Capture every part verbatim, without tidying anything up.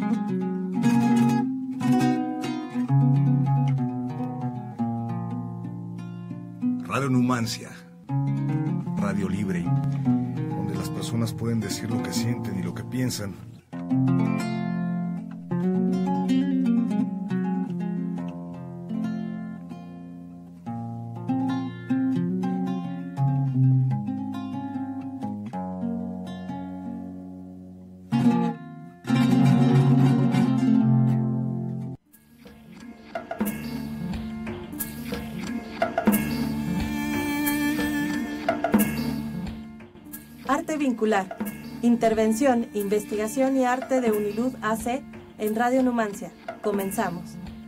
Radio Numancia, radio libre, donde las personas pueden decir lo que sienten y lo que piensan. Arte vincular, intervención, investigación y arte de Unilud A C en Radio Numancia. Comenzamos.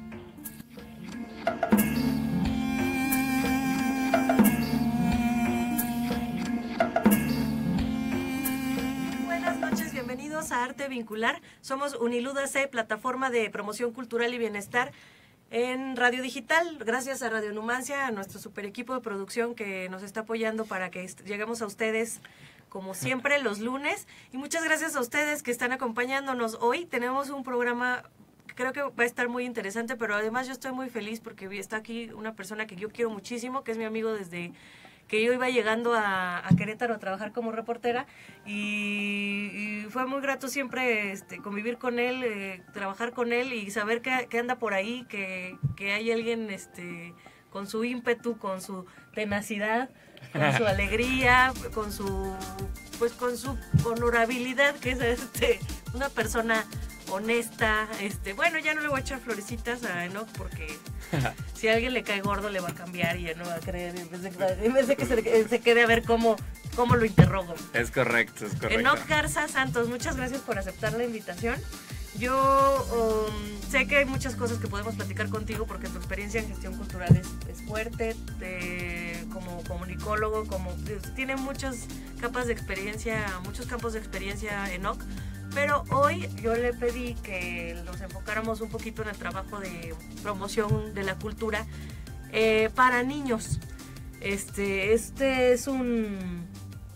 Buenas noches, bienvenidos a Arte Vincular. Somos Unilud A C, plataforma de promoción cultural y bienestar en radio digital. Gracias a Radio Numancia, a nuestro super equipo de producción que nos está apoyando para que lleguemos a ustedes como siempre los lunes, y muchas gracias a ustedes que están acompañándonos. Hoy tenemos un programa que creo que va a estar muy interesante, pero además yo estoy muy feliz porque está aquí una persona que yo quiero muchísimo, que es mi amigo desde que yo iba llegando a, a Querétaro a trabajar como reportera, y, y fue muy grato siempre este, convivir con él, eh, trabajar con él y saber que, que anda por ahí, que, que hay alguien este, con su ímpetu, con su tenacidad, con su alegría, con su pues con su honorabilidad, que es este una persona honesta. Este bueno, ya no le voy a echar florecitas a Enoch porque si a alguien le cae gordo le va a cambiar y ya no va a creer, en vez de, en vez de que se, se quede a ver cómo, cómo lo interrogo. Es correcto, es correcto. Enoch Garza Santos, muchas gracias por aceptar la invitación. Yo um, sé que hay muchas cosas que podemos platicar contigo porque tu experiencia en gestión cultural es, es fuerte, te, como comunicólogo, como tiene muchas capas de experiencia, muchos campos de experiencia Enoch, pero hoy yo le pedí que nos enfocáramos un poquito en el trabajo de promoción de la cultura eh, para niños. Este, este es un...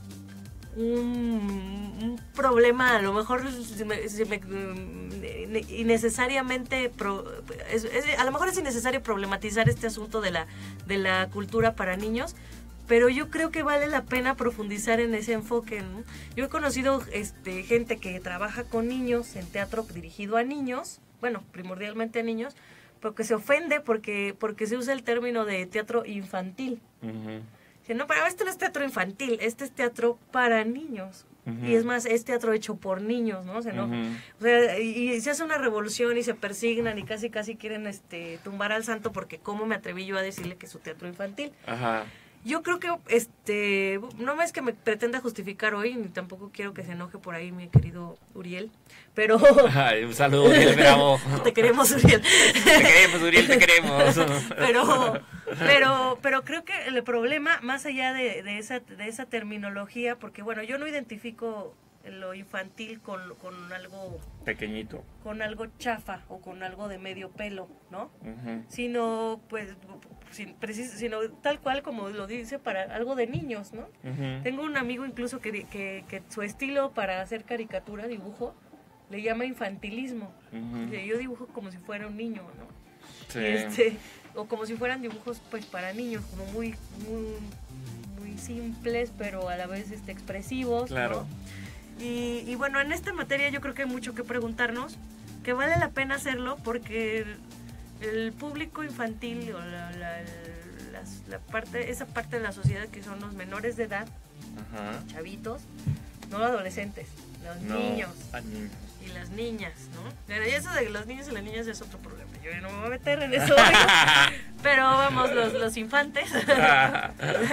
Un, un problema, a lo mejor se me, se me, innecesariamente pro, es, es, a lo mejor es innecesario problematizar este asunto de la, de la cultura para niños, pero yo creo que vale la pena profundizar en ese enfoque, ¿no? Yo he conocido este, gente que trabaja con niños en teatro dirigido a niños, bueno, primordialmente a niños, pero que se ofende porque, porque se usa el término de teatro infantil. Uh-huh. No, pero este no es teatro infantil, este es teatro para niños. Uh-huh. Y es más, es teatro hecho por niños, ¿no? O sea, ¿no? Uh-huh. O sea, y, y se hace una revolución y se persignan y casi casi quieren este tumbar al santo porque cómo me atreví yo a decirle que es su teatro infantil. Ajá. Yo creo que, este, no es que me pretenda justificar hoy, ni tampoco quiero que se enoje por ahí mi querido Uriel, pero... Ay, un saludo, Uriel, bravo. Te queremos, Uriel. Te queremos, Uriel, te queremos. Pero, pero, pero creo que el problema, más allá de, de, esa, de esa terminología, porque bueno, yo no identifico lo infantil con, con algo... pequeñito. Con algo chafa o con algo de medio pelo, ¿no? Uh-huh. Sino, pues... Sin, precis, sino tal cual como lo dice, para algo de niños, ¿no? Uh-huh. Tengo un amigo incluso que, que, que su estilo para hacer caricatura, dibujo, le llama infantilismo. Uh-huh. Yo dibujo como si fuera un niño, ¿no? Sí. Este, o como si fueran dibujos pues para niños, como muy muy, muy simples, pero a la vez este, expresivos, claro. ¿No? Y, y bueno, en esta materia yo creo que hay mucho que preguntarnos, que vale la pena hacerlo porque... el público infantil o la, la, la, la parte, esa parte de la sociedad que son los menores de edad, ajá, chavitos, no adolescentes, los no, niños y las niñas, ¿no? Pero eso de los niños y las niñas es otro problema, yo no me voy a meter en eso, pero vamos, los, los infantes, la,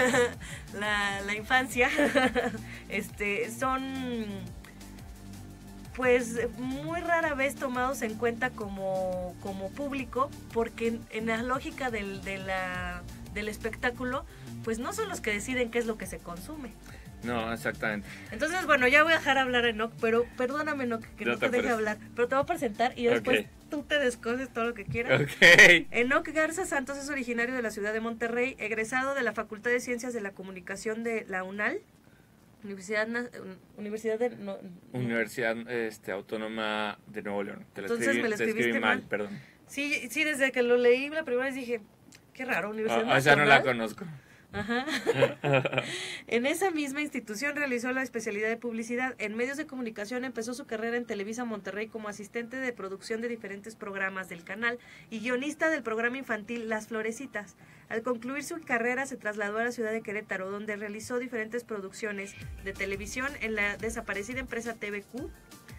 la infancia, este, son... pues muy rara vez tomados en cuenta como, como público, porque en, en la lógica del, de la, del espectáculo, pues no son los que deciden qué es lo que se consume. No, exactamente. Entonces, bueno, ya voy a dejar hablar a Enoch, pero perdóname, Enoch, que no, no te, te deje hablar, pero te voy a presentar y después okay, tú te descoses todo lo que quieras. Okay. Enoch Garza Santos es originario de la ciudad de Monterrey, egresado de la Facultad de Ciencias de la Comunicación de la UNAL, Universidad, Na- Universidad de... No, Universidad este, Autónoma de Nuevo León. Te lo Entonces escribí, me lo te escribí escribiste mal, mal. perdón. Sí, sí, desde que lo leí la primera vez dije, qué raro, Universidad Ah, esa no la Nacional. conozco. Ajá. En esa misma institución realizó la especialidad de publicidad. En medios de comunicación empezó su carrera en Televisa Monterrey como asistente de producción de diferentes programas del canal y guionista del programa infantil Las Florecitas. Al concluir su carrera se trasladó a la ciudad de Querétaro, donde realizó diferentes producciones de televisión en la desaparecida empresa T V Q.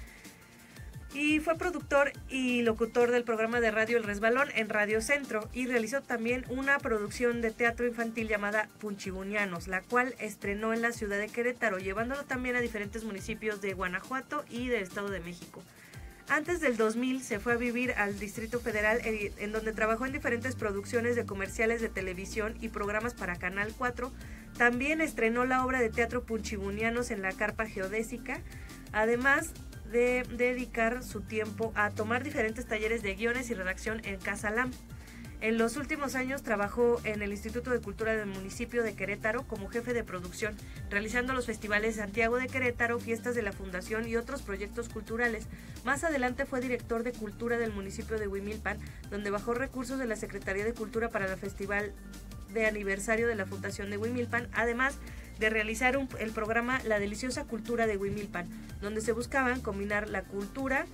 Y fue productor y locutor del programa de radio El Resbalón en Radio Centro y realizó también una producción de teatro infantil llamada Punchibunianos, la cual estrenó en la ciudad de Querétaro, llevándolo también a diferentes municipios de Guanajuato y del Estado de México. Antes del dos mil se fue a vivir al Distrito Federal, en donde trabajó en diferentes producciones de comerciales de televisión y programas para Canal cuatro. También estrenó la obra de teatro Punchibunianos en la Carpa Geodésica, además de dedicar su tiempo a tomar diferentes talleres de guiones y redacción en Casa Lam. En los últimos años trabajó en el Instituto de Cultura del municipio de Querétaro como jefe de producción, realizando los festivales Santiago de Querétaro, fiestas de la Fundación y otros proyectos culturales. Más adelante fue director de Cultura del municipio de Huimilpan, donde bajó recursos de la Secretaría de Cultura para el Festival de Aniversario de la Fundación de Huimilpan, además de realizar un, el programa La Deliciosa Cultura de Huimilpan, donde se buscaban combinar la cultura,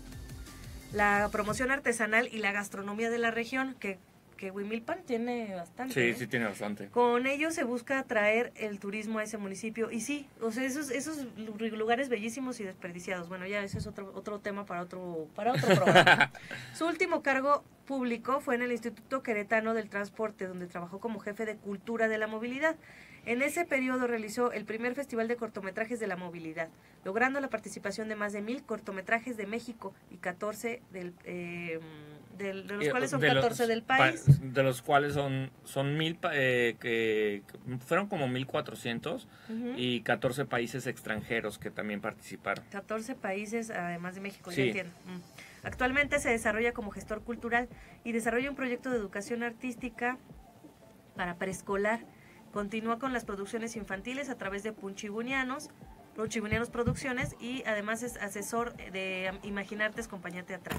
la promoción artesanal y la gastronomía de la región, que, que Huimilpan tiene bastante. Sí, ¿eh? sí tiene bastante. Con ello se busca atraer el turismo a ese municipio. Y sí, o sea, esos, esos lugares bellísimos y desperdiciados. Bueno, ya ese es otro, otro tema para otro, para otro programa. Su último cargo público fue en el Instituto Queretano del Transporte, donde trabajó como jefe de Cultura de la Movilidad. En ese periodo realizó el primer Festival de Cortometrajes de la Movilidad, logrando la participación de más de mil cortometrajes de México y catorce del, eh, del, de los Eh, cuales son de los catorce del pa- país. De los cuales son, son mil, pa- eh, que, que fueron como mil cuatrocientos Ujú. y catorce países extranjeros que también participaron. catorce países, además de México, Sí. ya entiendo. Mm. Actualmente se desarrolla como gestor cultural y desarrolla un proyecto de educación artística para preescolar. Continúa con las producciones infantiles a través de Punchibunianos, Punchibunianos Producciones, y además es asesor de Imaginartes Compañía Teatral.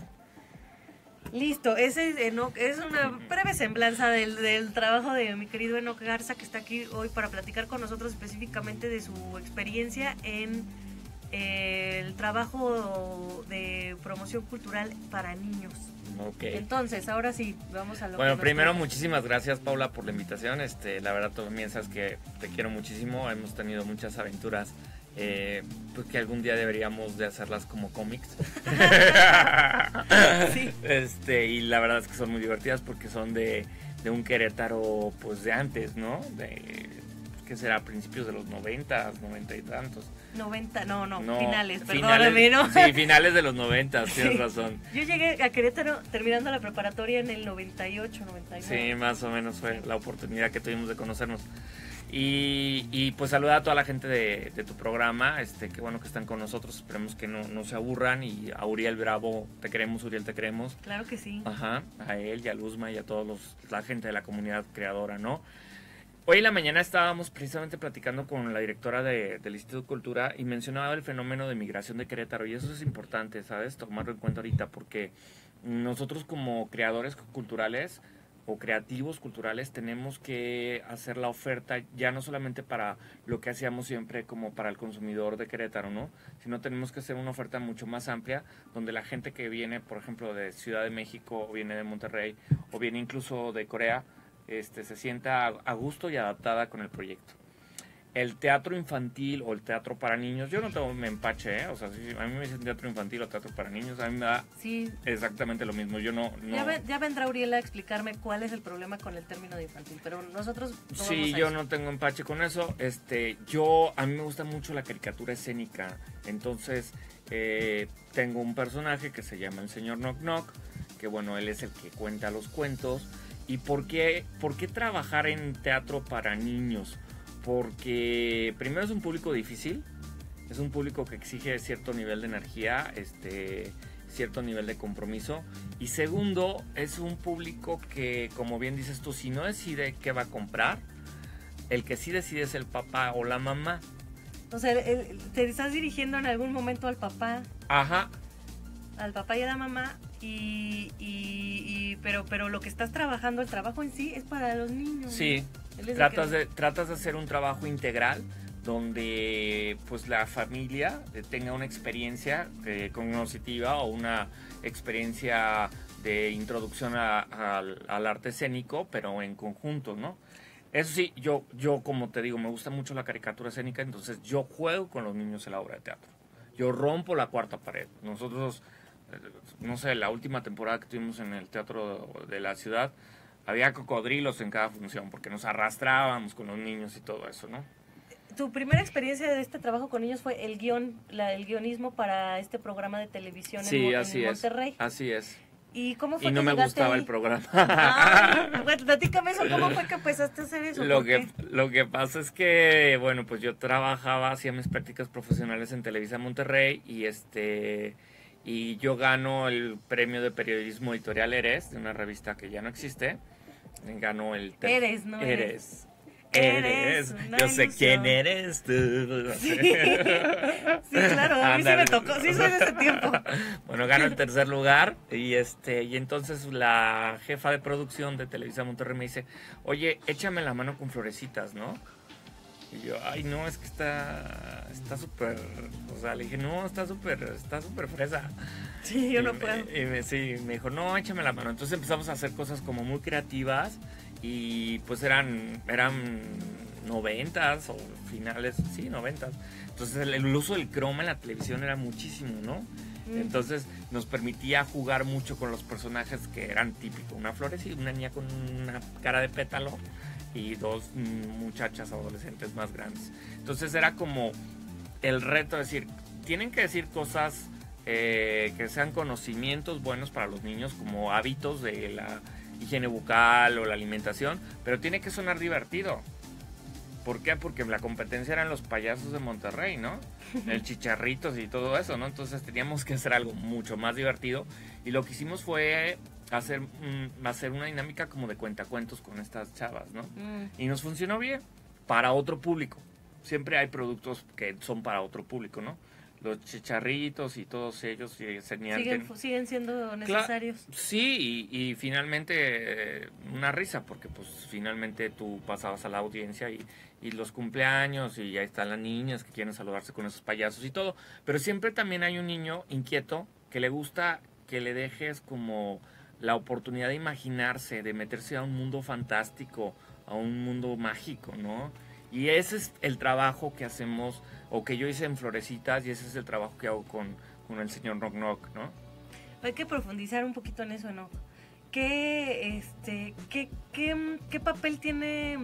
Listo, ese Enoc, es una breve semblanza del, del trabajo de mi querido Enoc Garza, que está aquí hoy para platicar con nosotros específicamente de su experiencia en eh, el trabajo de promoción cultural para niños. Ok. Entonces, ahora sí, vamos a lo Bueno, que primero nos- muchísimas gracias, Paula, por la invitación. Este, la verdad, tú también sabes que te quiero muchísimo. Hemos tenido muchas aventuras, eh, pues que algún día deberíamos de hacerlas como cómics. Sí. Este, y la verdad es que son muy divertidas porque son de, de un Querétaro, pues de antes, ¿no? De, ¿qué será? Principios de los noventas, noventa y tantos. noventa, no, no, No, finales, finales- perdóname, ¿no? Sí, finales de los noventas, tienes Sí. razón. Yo llegué a Querétaro terminando la preparatoria en el noventa y ocho, noventa y nueve. Sí, más o menos fue la oportunidad que tuvimos de conocernos. Y, y pues saludar a toda la gente de, de tu programa, este, qué bueno que están con nosotros, esperemos que no, no se aburran. Y a Uriel Bravo, te queremos, Uriel, te queremos. Claro que sí. Ajá, a él y a Luzma y a todos los, la gente de la comunidad creadora, ¿no? Hoy en la mañana estábamos precisamente platicando con la directora de, del Instituto de Cultura y mencionaba el fenómeno de migración de Querétaro, y eso es importante, ¿sabes? Tomarlo en cuenta ahorita, porque nosotros como creadores culturales o creativos culturales tenemos que hacer la oferta ya no solamente para lo que hacíamos siempre como para el consumidor de Querétaro, ¿no? Sino tenemos que hacer una oferta mucho más amplia donde la gente que viene, por ejemplo, de Ciudad de México o viene de Monterrey o viene incluso de Corea, este, se sienta a gusto y adaptada con el proyecto. El teatro infantil o el teatro para niños, yo no tengo, me empache, ¿eh? O sea, si a mí me dicen teatro infantil o teatro para niños, a mí me da Sí. exactamente lo mismo. Yo no... no Ya, ve- ya vendrá Uriela a explicarme cuál es el problema con el término de infantil, pero nosotros no Sí, vamos a yo eso. no tengo empache con eso. Este, yo, a mí me gusta mucho la caricatura escénica. Entonces, eh, tengo un personaje que se llama el señor Knock Knock, que bueno, él es el que cuenta los cuentos. ¿Y por qué, por qué trabajar en teatro para niños? Porque primero es un público difícil, es un público que exige cierto nivel de energía, este, cierto nivel de compromiso. Y segundo, es un público que, como bien dices tú, si no decide qué va a comprar, el que sí decide es el papá o la mamá. Entonces, el- te estás dirigiendo en algún momento al papá, Ajá. al papá y a la mamá, y, y, y- pero, pero lo que estás trabajando, el trabajo en sí, es para los niños. Sí, Él es tratas el que- de, tratas de hacer un trabajo integral donde pues la familia eh, tenga una experiencia eh, cognitiva o una experiencia de introducción a- al, al arte escénico, pero en conjunto, ¿no? Eso sí, yo, yo como te digo, me gusta mucho la caricatura escénica, entonces yo juego con los niños en la obra de teatro. Yo rompo la cuarta pared. Nosotros, eh, no sé, la última temporada que tuvimos en el Teatro de la Ciudad, había cocodrilos en cada función, porque nos arrastrábamos con los niños y todo eso, ¿no? Tu primera experiencia de este trabajo con niños fue el guión, la, el guionismo para este programa de televisión en, Sí, Mo- en así es. Monterrey. Así es. ¿Y cómo fue Y no que me llegaste gustaba ahí? el programa. Ay, bueno, platícame eso, ¿cómo fue que empezaste a hacer eso? Lo ¿Por que, qué? lo que pasa es que, bueno, pues yo trabajaba, hacía mis prácticas profesionales en Televisa Monterrey y este y yo gano el premio de periodismo editorial Eres, de una revista que ya no existe. Gano el... ter- Eres, ¿no? Eres. Eres Eres. una Yo sé ilusión. quién eres tú. Sí, sí, claro, a mí sí Ándale. me tocó, sí soy de ese tiempo. Bueno, gano el tercer lugar y este y entonces la jefa de producción de Televisa Monterrey me dice, oye, échame la mano con florecitas, ¿no? Y yo, ay, no, es que está está súper, o sea, le dije, no, está súper, está súper fresa. Sí, yo Y no me- puedo. Y me, sí, me dijo, no, échame la mano. Entonces empezamos a hacer cosas como muy creativas y pues eran, eran noventas o finales, sí, noventas. Entonces el, el uso del croma en la televisión era muchísimo, ¿no? Mm. Entonces nos permitía jugar mucho con los personajes que eran típicos. Una florecita, una niña con una cara de pétalo y dos mm, muchachas adolescentes más grandes. Entonces era como el reto de decir, tienen que decir cosas eh, que sean conocimientos buenos para los niños, como hábitos de la higiene bucal o la alimentación, pero tiene que sonar divertido. ¿Por qué? Porque la competencia eran los payasos de Monterrey, ¿no? El Chicharritos y todo eso, ¿no? Entonces teníamos que hacer algo mucho más divertido y lo que hicimos fue hacer, mm, hacer una dinámica como de cuentacuentos con estas chavas, ¿no? Mm. Y nos funcionó bien para otro público. Siempre hay productos que son para otro público, ¿no? Los Chicharritos y todos ellos y señal Siguen, ten- siguen siendo necesarios. Sí, y, y finalmente eh, una risa, porque pues finalmente tú pasabas a la audiencia y, y los cumpleaños y ahí están las niñas que quieren saludarse con esos payasos y todo. Pero siempre también hay un niño inquieto que le gusta que le dejes como la oportunidad de imaginarse, de meterse a un mundo fantástico, a un mundo mágico, ¿no? Y ese es el trabajo que hacemos, o que yo hice en Florecitas, y ese es el trabajo que hago con, con el señor Knock Knock, ¿no? Hay que profundizar un poquito en eso, ¿no? ¿Qué, este, qué, qué, qué papel tiene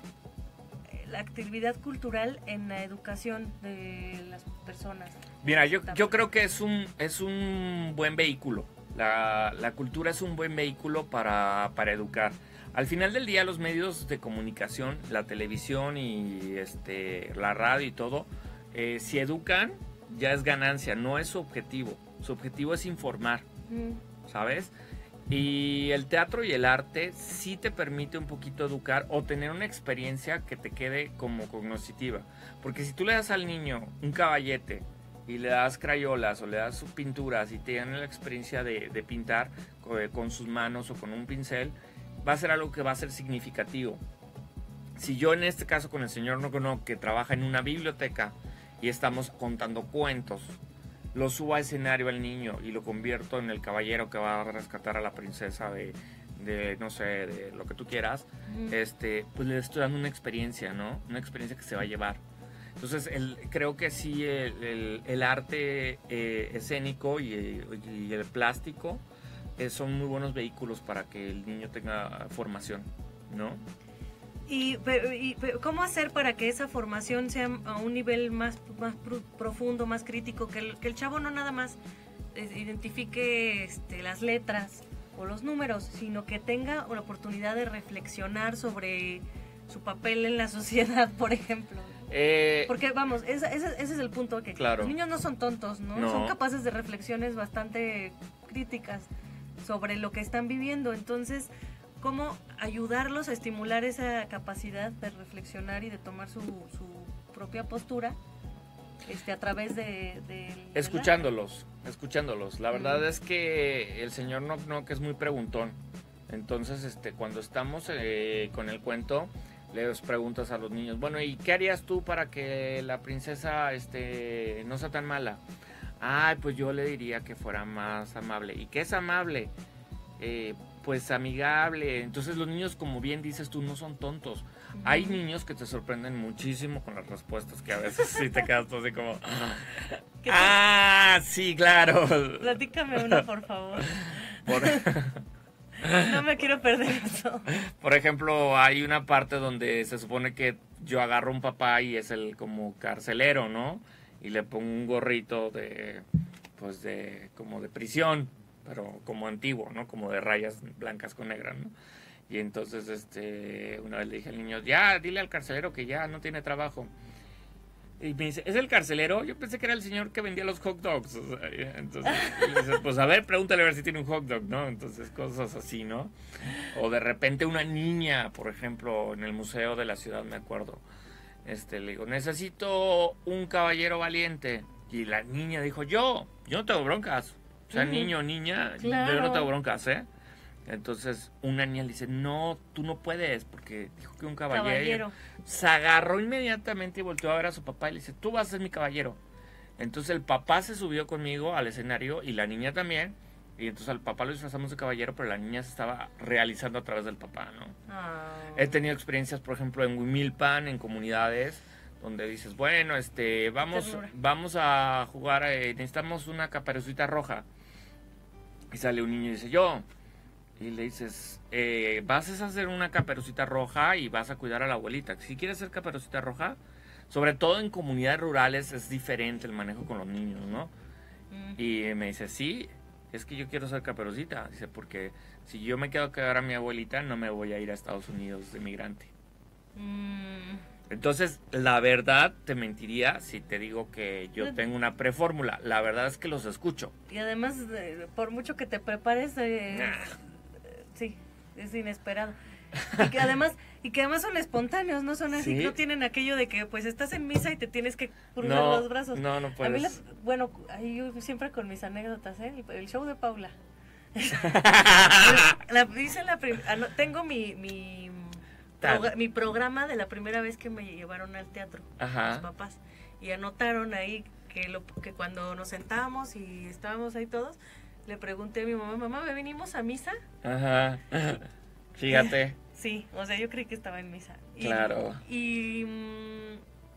mm, la actividad cultural en la educación de las personas? Mira, yo, yo creo que es un, es un buen vehículo. La, la cultura es un buen vehículo para, para educar. Al final del día, los medios de comunicación, la televisión y este, la radio y todo, eh, si educan, ya es ganancia, no es su objetivo. Su objetivo es informar, Mm. ¿sabes? Y el teatro y el arte sí te permite un poquito educar o tener una experiencia que te quede como cognitiva. Porque si tú le das al niño un caballete y le das crayolas o le das sus pinturas y tiene la experiencia de, de pintar con, con sus manos o con un pincel, va a ser algo que va a ser significativo. Si yo en este caso con el señor Nocono, que trabaja en una biblioteca y estamos contando cuentos, lo subo a escenario al niño y lo convierto en el caballero que va a rescatar a la princesa de, de no sé, de lo que tú quieras, Mm. este, pues le estoy dando una experiencia, ¿no? Una experiencia que se va a llevar. Entonces, el, creo que sí, el, el, el arte eh, escénico y, y el plástico eh, son muy buenos vehículos para que el niño tenga formación, ¿no? Y, pero, y pero, ¿cómo hacer para que esa formación sea a un nivel más, más pro- profundo, más crítico? Que el, que el chavo no nada más eh, identifique este, las letras o los números, sino que tenga la oportunidad de reflexionar sobre su papel en la sociedad, por ejemplo. Eh, Porque, vamos, ese, ese, ese es el punto, que Claro. los niños no son tontos, ¿no? No. Son capaces de reflexiones bastante críticas sobre lo que están viviendo. Entonces, ¿cómo ayudarlos a estimular esa capacidad de reflexionar y de tomar su, su propia postura este, a través de... de escuchándolos, escuchándolos. La verdad mm. es que el señor Knock Knock es muy preguntón. Entonces, este, cuando estamos eh, con el cuento, les preguntas a los niños, bueno, ¿y qué harías tú para que la princesa este, no sea tan mala? Ay, pues yo le diría que fuera más amable. ¿Y qué es amable? Eh, pues amigable. Entonces los niños, como bien dices tú, no son tontos. Uh-huh. Hay niños que te sorprenden muchísimo con las respuestas, que a veces sí te quedas tú así como... ¡Ah, sí, claro! Platícame una, por favor. Por... No me quiero perder eso. Por ejemplo, hay una parte donde se supone que yo agarro a un papá y es el como carcelero, ¿no? Y le pongo un gorrito de, pues de, como de prisión, pero como antiguo, ¿no? Como de rayas blancas con negras, ¿no? Y entonces, este, una vez le dije al niño, ya, dile al carcelero que ya no tiene trabajo. Y me dice, ¿es el carcelero? Yo pensé que era el señor que vendía los hot dogs. O sea, entonces, y le dice, pues a ver, pregúntale a ver si tiene un hot dog, ¿no? Entonces, cosas así, ¿no? O de repente una niña, por ejemplo, en el museo de la ciudad, me acuerdo. Este, le digo, necesito un caballero valiente. Y la niña dijo, yo, yo no tengo broncas. O sea, uh-huh. niño, niña, claro. Yo no tengo broncas, ¿eh? Entonces una niña le dice, no, tú no puedes, porque dijo que un caballero. caballero. Se agarró inmediatamente y volteó a ver a su papá y le dice, tú vas a ser mi caballero. Entonces el papá se subió conmigo al escenario y la niña también. Y entonces al papá lo disfrazamos de caballero, pero la niña se estaba realizando a través del papá, ¿no? Oh. He tenido experiencias, por ejemplo, en Huimilpan, en comunidades, donde dices, bueno, este, vamos, vamos a jugar, eh, necesitamos una caperucita roja. Y sale un niño y dice, yo... Y le dices, eh, vas a hacer una caperucita roja y vas a cuidar a la abuelita. Si quieres ser caperucita roja, sobre todo en comunidades rurales es diferente el manejo con los niños, ¿no? Mm. Y me dice, sí, es que yo quiero ser caperucita. Dice, porque si yo me quedo a quedar a mi abuelita, no me voy a ir a Estados Unidos de migrante. Mm. Entonces, la verdad, te mentiría si te digo que yo tengo una prefórmula. La verdad es que los escucho. Y además, eh, por mucho que te prepares... Eh, nah. Sí, es inesperado. Y que además, y que además son espontáneos, no son así, ¿sí? No tienen aquello de que pues estás en misa y te tienes que cruzar no, los brazos. No, no puedes. A mí la, bueno, yo siempre con mis anécdotas, ¿eh? El, el show de Paula. la, hice la prim, tengo mi mi, proga, mi programa de la primera vez que me llevaron al teatro, Ajá. Los papás, y anotaron ahí que lo que cuando nos sentábamos y estábamos ahí todos, le pregunté a mi mamá, mamá, ¿me venimos a misa? Ajá, fíjate. Sí, o sea, yo creí que estaba en misa. Claro. Y, y mmm,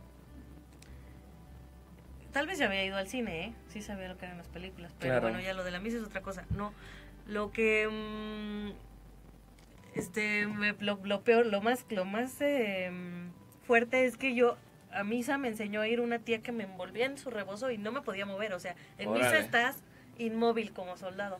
tal vez ya había ido al cine, ¿eh? Sí sabía lo que eran las películas, pero claro. Bueno, ya lo de la misa es otra cosa. No, lo que, mmm, este, me, lo, lo peor, lo más, lo más eh, fuerte es que yo, a misa me enseñó a ir una tía que me envolvía en su rebozo y no me podía mover, o sea, en Órale. Misa estás inmóvil como soldado.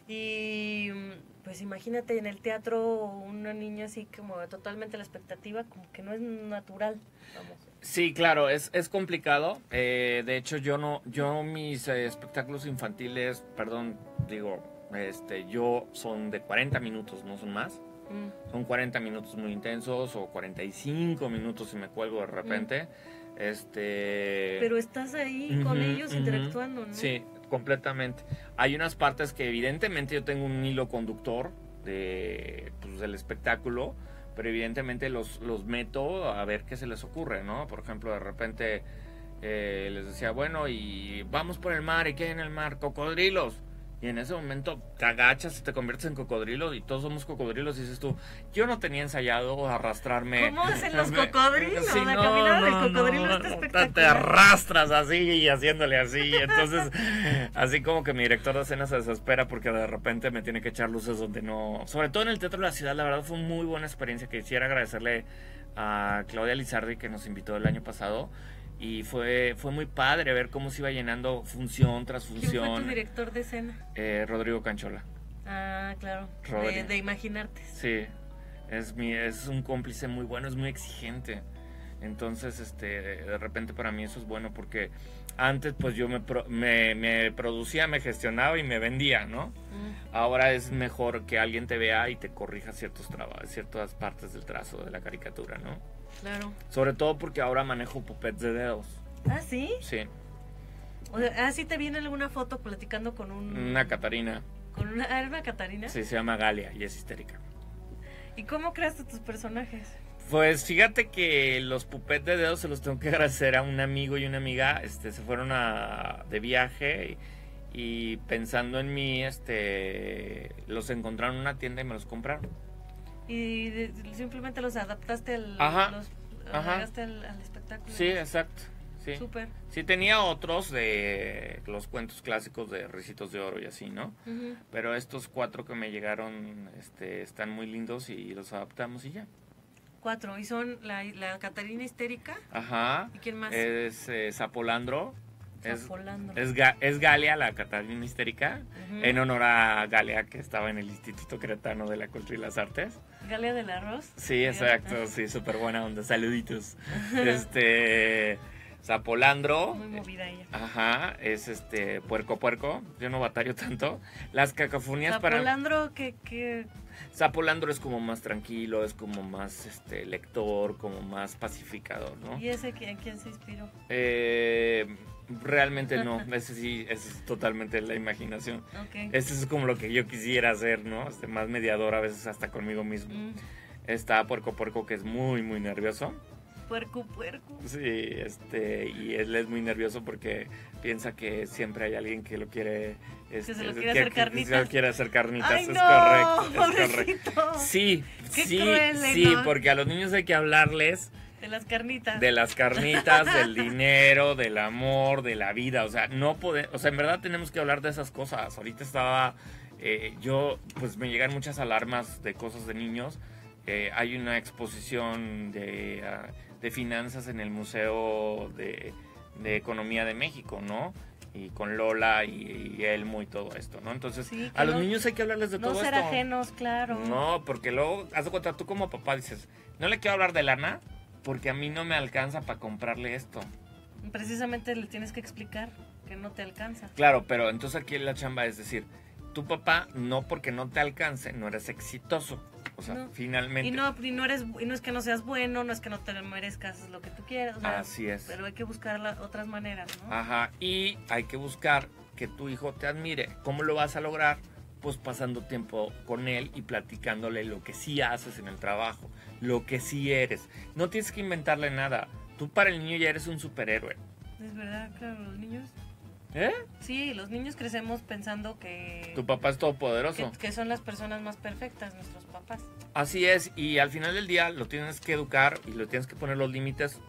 Y pues imagínate en el teatro una niña así como totalmente a la expectativa, como que no es natural, vamos. Sí, claro, es, es complicado. Eh, de hecho, yo no, yo mis eh, espectáculos infantiles, perdón, digo, este, yo son de cuarenta minutos, no son más. Mm. Son cuarenta minutos muy intensos o cuarenta y cinco minutos si me cuelgo de repente. Mm. Este. Pero estás ahí uh-huh, con ellos uh-huh. interactuando, ¿no? Sí. Completamente. Hay unas partes que evidentemente yo tengo un hilo conductor de, pues, del espectáculo, pero evidentemente los, los meto a ver qué se les ocurre, ¿no? Por ejemplo, de repente eh, les decía, bueno, y vamos por el mar, ¿y qué hay en el mar? Cocodrilos. Y en ese momento te agachas y te conviertes en cocodrilo y todos somos cocodrilos y dices tú, yo no tenía ensayado arrastrarme. ¿Cómo hacen los cocodrilos? Sí, la no, caminada no, del cocodrilo no, está espectacular. Te arrastras así y haciéndole así. Entonces, así como que mi director de escena se desespera porque de repente me tiene que echar luces donde no... Sobre todo en el Teatro de la Ciudad, la verdad fue muy buena experiencia. Quisiera agradecerle a Claudia Lizardi que nos invitó el año pasado. Y fue fue muy padre ver cómo se iba llenando función tras función. ¿Quién fue tu director de escena? Eh, Rodrigo Canchola. Ah, claro. De, de Imaginarte. Sí, es mi es un cómplice muy bueno, es muy exigente. Entonces, este, de repente para mí eso es bueno porque antes pues yo me, pro, me, me producía, me gestionaba y me vendía, ¿no? Mm. Ahora es mejor que alguien te vea y te corrija ciertos trabajos, ciertas partes del trazo de la caricatura, ¿no? Claro. Sobre todo porque ahora manejo puppets de dedos. ¿Ah, sí? Sí. O sea, ¿ah, sí te viene alguna foto platicando con un... Una Catarina. Con una, ¿era una Catarina? Sí, se llama Galia y es histérica. ¿Y cómo creaste tus personajes? Pues fíjate que los pupet de dedos se los tengo que agradecer a un amigo y una amiga. Este, se fueron a, de viaje y, y pensando en mí, este, los encontraron en una tienda y me los compraron. Y de, simplemente los adaptaste al, Ajá, los ajá. agregaste al, al espectáculo. Sí, exacto. Sí. Súper. Sí, tenía otros de los cuentos clásicos de Ricitos de Oro y así, ¿no? Uh-huh. Pero estos cuatro que me llegaron este, están muy lindos y los adaptamos y ya. Cuatro. ¿Y son la, la Catarina histérica? Ajá. ¿Y quién más? Es eh, Zapolandro. Zapolandro. Es, es, Ga, es Galia, la Catarina histérica, Uh-huh. en honor a Galia, que estaba en el Instituto Cretano de la Cultura y las Artes. ¿Galia del Arroz? Sí, exacto, sí, súper buena onda. Saluditos. este... Zapolandro. Muy movida ella. Ajá, es este puerco puerco. Yo no batallo tanto. Las cacofonías para. Zapolandro, que, que... Zapolandro es como más tranquilo, es como más este lector, como más pacificador, ¿no? ¿Y ese en quién se inspiró? Eh, realmente no, ese sí, ese es totalmente la imaginación. Okay. Ese es como lo que yo quisiera hacer, ¿no? Este, más mediador a veces hasta conmigo mismo. Mm. Está puerco puerco, que es muy, muy nervioso. Puerco, puerco. Sí, este, y él es muy nervioso porque piensa que siempre hay alguien que lo quiere, este, que se lo quiere que, hacer que, carnitas. que se lo quiere hacer carnitas. Ay, es no, correcto, pobrecito. es correcto. Sí, Qué sí, cruel, sí, ¿no? porque a los niños hay que hablarles De las carnitas. de las carnitas, del dinero, del amor, de la vida. O sea, no podemos, o sea, en verdad tenemos que hablar de esas cosas. Ahorita estaba, eh, yo, pues me llegan muchas alarmas de cosas de niños. Eh, hay una exposición de, uh, de finanzas en el Museo de, de Economía de México, ¿no? Y con Lola y, y Elmo y todo esto, ¿no? Entonces, Sí, a los no, niños hay que hablarles de no todo ser esto. ajenos, claro. No, porque luego, haz de cuenta, tú como papá dices, no le quiero hablar de lana porque a mí no me alcanza para comprarle esto. Precisamente le tienes que explicar que no te alcanza. Claro, pero entonces aquí la chamba es decir, tu papá no porque no te alcance, no eres exitoso. O sea, No. finalmente. Y no, y no eres, y no es que no seas bueno, no es que no te merezcas lo que tú quieras. O sea, Así es. Pero hay que buscar la, otras maneras, ¿no? Ajá, y hay que buscar que tu hijo te admire. ¿Cómo lo vas a lograr? Pues pasando tiempo con él y platicándole lo que sí haces en el trabajo, lo que sí eres. No tienes que inventarle nada. Tú para el niño ya eres un superhéroe. Es verdad, claro, los niños. ¿Eh? Sí, los niños crecemos pensando que, Tu papá es todopoderoso. que, que son las personas más perfectas, nuestros papás. Así es, y al final del día lo tienes que educar y lo tienes que poner los límites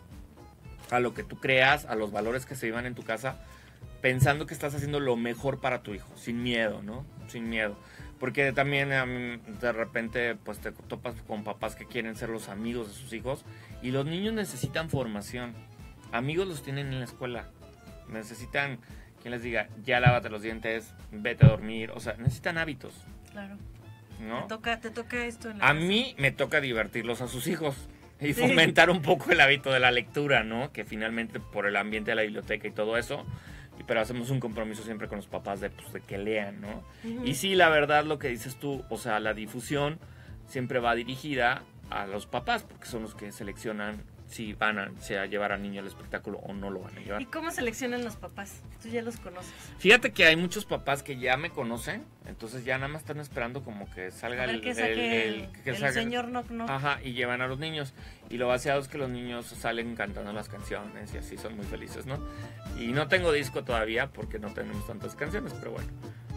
a lo que tú creas, a los valores que se vivan en tu casa, pensando que estás haciendo lo mejor para tu hijo, sin miedo, ¿no? Sin miedo. Porque también um, de repente pues te topas con papás que quieren ser los amigos de sus hijos y los niños necesitan formación. Amigos los tienen en la escuela. Necesitan quien les diga, ya lávate los dientes, vete a dormir. O sea, necesitan hábitos. Claro. ¿No? Te toca, te toca esto en la A casa. mí me toca divertirlos a sus hijos y Sí. fomentar un poco el hábito de la lectura, ¿no? Que finalmente por el ambiente de la biblioteca y todo eso, y- pero hacemos un compromiso siempre con los papás de, pues, de que lean, ¿no? Ujú. Y sí, la verdad, lo que dices tú, o sea, la difusión siempre va dirigida a los papás, porque son los que seleccionan si van a, si a llevar al niño al espectáculo o no lo van a llevar. ¿Y cómo seleccionan los papás? Tú ya los conoces. Fíjate que hay muchos papás que ya me conocen, entonces ya nada más están esperando como que salga A ver el, que saque el, el- que el salga- señor no, no. Ajá, y llevan a los niños. Y lo vaciado es que los niños salen cantando las canciones y así son muy felices, ¿no? Y no tengo disco todavía porque no tenemos tantas canciones, pero bueno.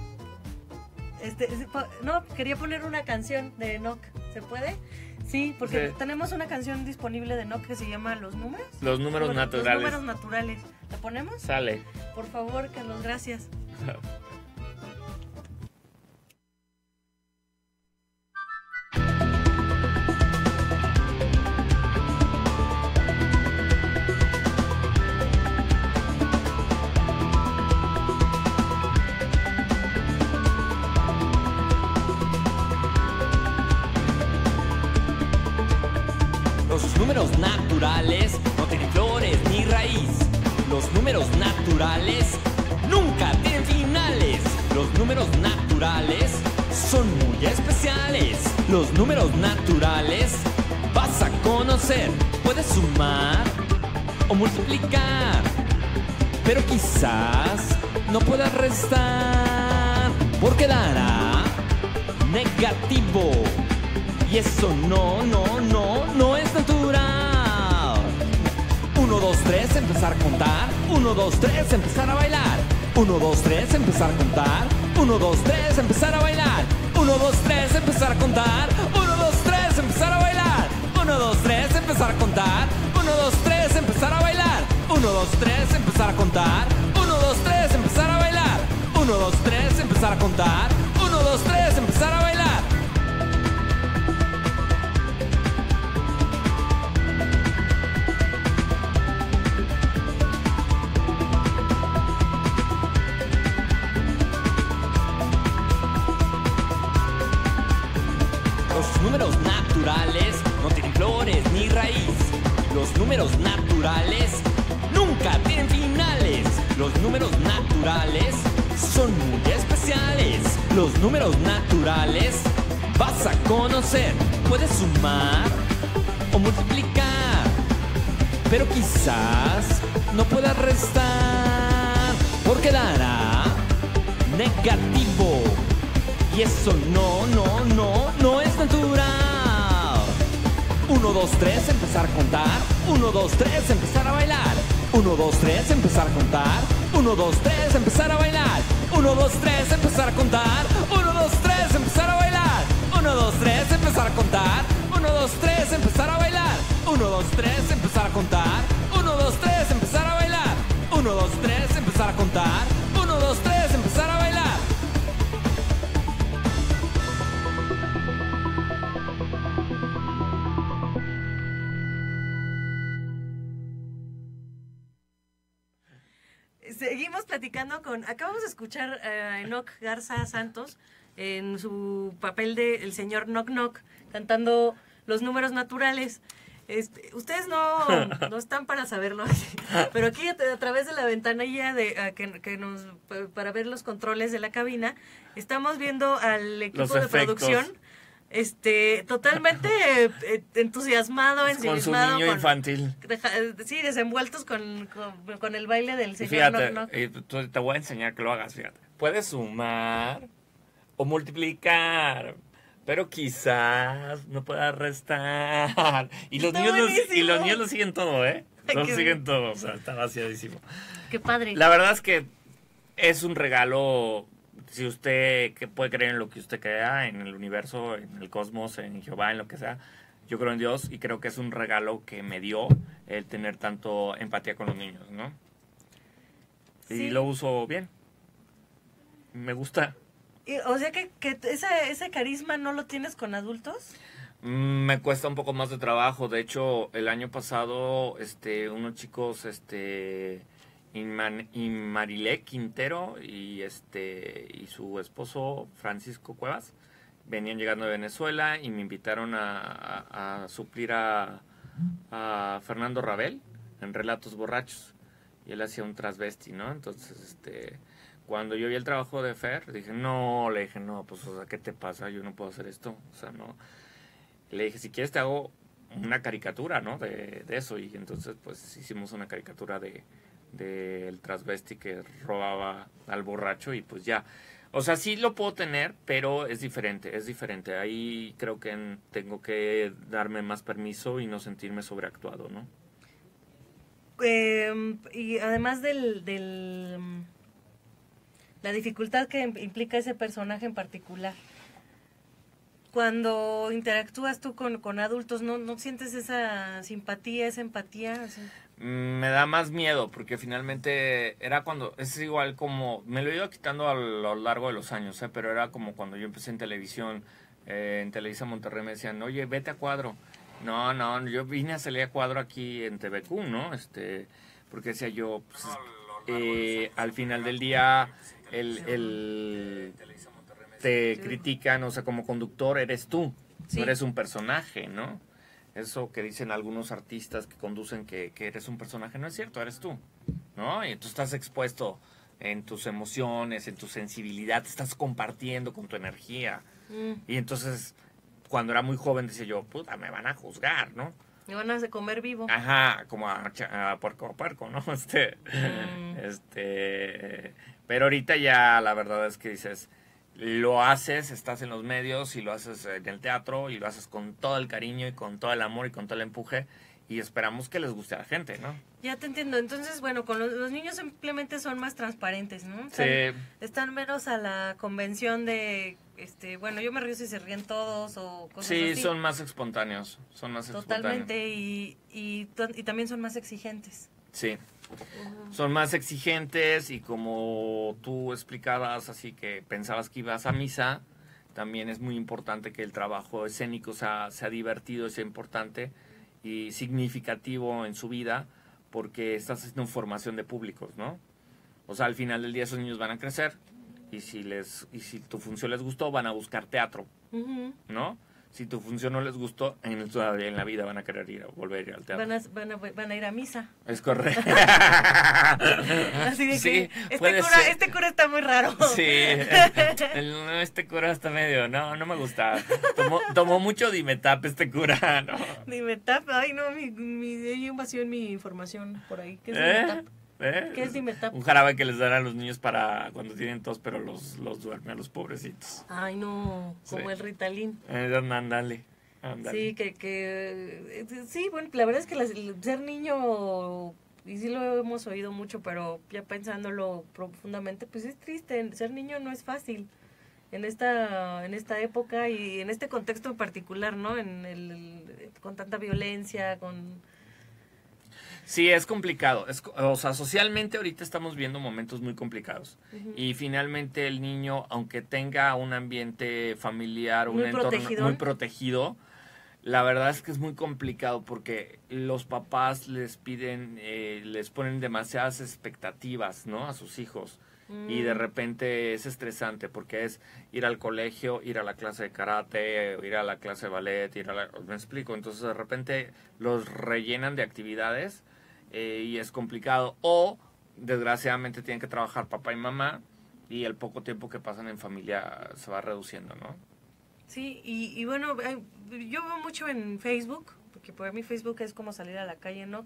Este, es- po- no, quería poner una canción de Enoch. ¿Se puede? Sí, porque Sí. tenemos una canción disponible de Enoch que se llama Los Números. Los números Los- naturales. Los números naturales. ¿La ponemos? Sale. Por favor, Carlos, gracias. Los números naturales no tienen flores ni raíz. Los números naturales nunca tienen finales. Los números naturales son muy especiales. Los números naturales vas a conocer. Puedes sumar o multiplicar. pero quizás no puedas restar, porque dará negativo. Y eso no, no, no, no es natural. Uno, dos, tres, empezar a contar. Uno, dos, tres, empezar a bailar. Uno, dos, tres, empezar a contar. Uno, dos, tres, empezar a bailar. Uno, dos, tres, empezar a contar. Uno, dos, tres, empezar a bailar. Uno, dos, tres, empezar a contar. Uno, dos, tres, empezar a bailar. Uno, dos, tres, empezar a contar. Uno, dos, tres, empezar a bailar. Uno, dos, tres, empezar a contar. Uno, dos, tres, empezar a bailar. Los números naturales no tienen flores ni raíz. Los números naturales nunca tienen finales. Los números naturales son muy especiales. Los números naturales vas a conocer. Puedes sumar o multiplicar, pero quizás no puedas restar, porque dará negativo. Y eso no, no, no, no es natural. Uno, dos, tres, empezar a contar. Uno, dos, tres, empezar a bailar. Uno, dos, tres, empezar a contar. Uno, dos, tres, empezar a bailar. Uno, dos, tres, empezar a contar. Uno, dos, tres, empezar a bailar. Uno, dos, tres, empezar a contar. Uno, dos, tres, empezar a bailar. Uno, dos, tres, empezar a contar. Uno, dos, tres, empezar a bailar. Uno, dos, tres, empezar a contar. Uno, dos, tres, empezar a bailar. Seguimos platicando con... Acabamos de escuchar a Enoch Garza Santos en su papel de el señor Knock Knock cantando Los Números Naturales. Este, ustedes no, no están para saberlo, pero aquí a, a través de la ventanilla de a, que, que nos para ver los controles de la cabina, estamos viendo al equipo Los de efectos. producción este totalmente eh, entusiasmado, ensimismado, con su niño con, infantil. deja, sí, desenvueltos con, con, con el baile del Y señor fíjate, Knock Knock. eh, tú- te voy a enseñar que lo hagas, fíjate. Puedes sumar o multiplicar, pero quizás no puedas restar. Y los, Está niños lo, y buenísimo. los niños lo siguen todo, ¿eh? Ay, Lo qué siguen todo, o sea, está vaciadísimo. Qué padre. La verdad es que es un regalo, si usted que puede creer en lo que usted crea, en el universo, en el cosmos, en Jehová, en lo que sea. Yo creo en Dios y creo que es un regalo que me dio el tener tanto empatía con los niños, ¿no? Y Sí. lo uso bien. Me gusta. Y, o sea que, que ese, ese carisma no lo tienes con adultos. Mm, Me cuesta un poco más de trabajo. De hecho, el año pasado, este, unos chicos, este, Inman- Inmarilé Quintero y este y su esposo Francisco Cuevas venían llegando de Venezuela y me invitaron a, a- a suplir a, a Fernando Rabel en Relatos Borrachos. Y él hacía un transvesti, ¿no? Entonces, este, cuando yo vi el trabajo de Fer, dije, no, le dije, no, pues, o sea, ¿qué te pasa? Yo no puedo hacer esto, o sea, no. Le dije, si quieres te hago una caricatura, ¿no? De, de eso. Y entonces, pues, hicimos una caricatura de del transvesti que robaba al borracho y pues ya. O sea, sí lo puedo tener, pero es diferente, es diferente. Ahí creo que en- tengo que darme más permiso y no sentirme sobreactuado, ¿no? Eh, y además del, del mm, la dificultad que im- implica ese personaje en particular, cuando interactúas tú con, con adultos, ¿no, no sientes esa simpatía, esa empatía? Así? Mm, Me da más miedo porque finalmente era cuando, es igual como, me lo he ido quitando a lo largo de los años, ¿eh? Pero era como cuando yo empecé en televisión, eh, en Televisa Monterrey me decían, oye, vete a cuadro. No, no, yo vine a salir a cuadro aquí en T V Q, ¿no? Este, porque decía yo, pues, eh, al final del día, el, el te critican, o sea, como conductor eres tú, Sí. no eres un personaje, ¿no? Eso que dicen algunos artistas que conducen que, que eres un personaje, no es cierto, eres tú, ¿no? Y tú estás expuesto en tus emociones, en tu sensibilidad, te estás compartiendo con tu energía. Mm, Y entonces, cuando era muy joven, decía yo, puta, me van a juzgar, ¿no? Me van a comer vivo. Ajá, como a, a puerco a puerco, ¿no? Este, mm. este, pero ahorita ya la verdad es que dices, lo haces, estás en los medios y lo haces en el teatro y lo haces con todo el cariño y con todo el amor y con todo el empuje y esperamos que les guste a la gente, ¿no? Ya te entiendo. Entonces, bueno, con los, los niños simplemente son más transparentes, ¿no? Están, sí. Están menos a la convención de, este, bueno, yo me río si se ríen todos o cosas sí, así. Sí, son más espontáneos, son más Totalmente, y, y, y también son más exigentes. Sí, uh-huh. Son más exigentes y como tú explicabas, así que pensabas que ibas a misa, también es muy importante que el trabajo escénico sea, sea divertido, sea importante y significativo en su vida, porque estás haciendo formación de públicos, ¿no? O sea, al final del día esos niños van a crecer y si les y si tu función les gustó, van a buscar teatro, uh-huh. ¿no? Si tu función no les gustó, en, todavía en la vida van a querer ir a volver a ir al teatro. Van a, van a, van a ir a misa. Es correcto. Así de sí, que este cura, este cura está muy raro. Sí, el, este cura está medio, no, no me gusta. Tomó, tomó mucho Dimetap este cura, ¿no? Dimetap, ay no, mi, mi, hay un vacío en mi información por ahí. ¿Qué es ¿Eh? Dimetap? ¿Eh? ¿Qué es Dimetap? Un jarabe que les dan a los niños para cuando tienen tos, pero los, los duerme a los pobrecitos. Ay, no, como sí. El Ritalin. Eh, ándale, ándale. Sí, que, que... Sí, bueno, la verdad es que las, ser niño, y sí lo hemos oído mucho, pero ya pensándolo profundamente, pues es triste. Ser niño no es fácil en esta en esta época y en este contexto en particular, ¿no? En el, con tanta violencia, con... Sí, es complicado. Es, o sea, socialmente ahorita estamos viendo momentos muy complicados. Uh-huh. Y finalmente el niño, aunque tenga un ambiente familiar, muy un entorno protegido. muy protegido, la verdad es que es muy complicado porque los papás les piden, eh, les ponen demasiadas expectativas, ¿no? A sus hijos. Mm. Y de repente es estresante porque es ir al colegio, ir a la clase de karate, ir a la clase de ballet, ir a la... ¿Me explico? Entonces de repente los rellenan de actividades. Eh, y es complicado, o desgraciadamente tienen que trabajar papá y mamá y el poco tiempo que pasan en familia se va reduciendo, ¿no? Sí, y, y bueno, yo veo mucho en Facebook, porque para mí Facebook es como salir a la calle, ¿no?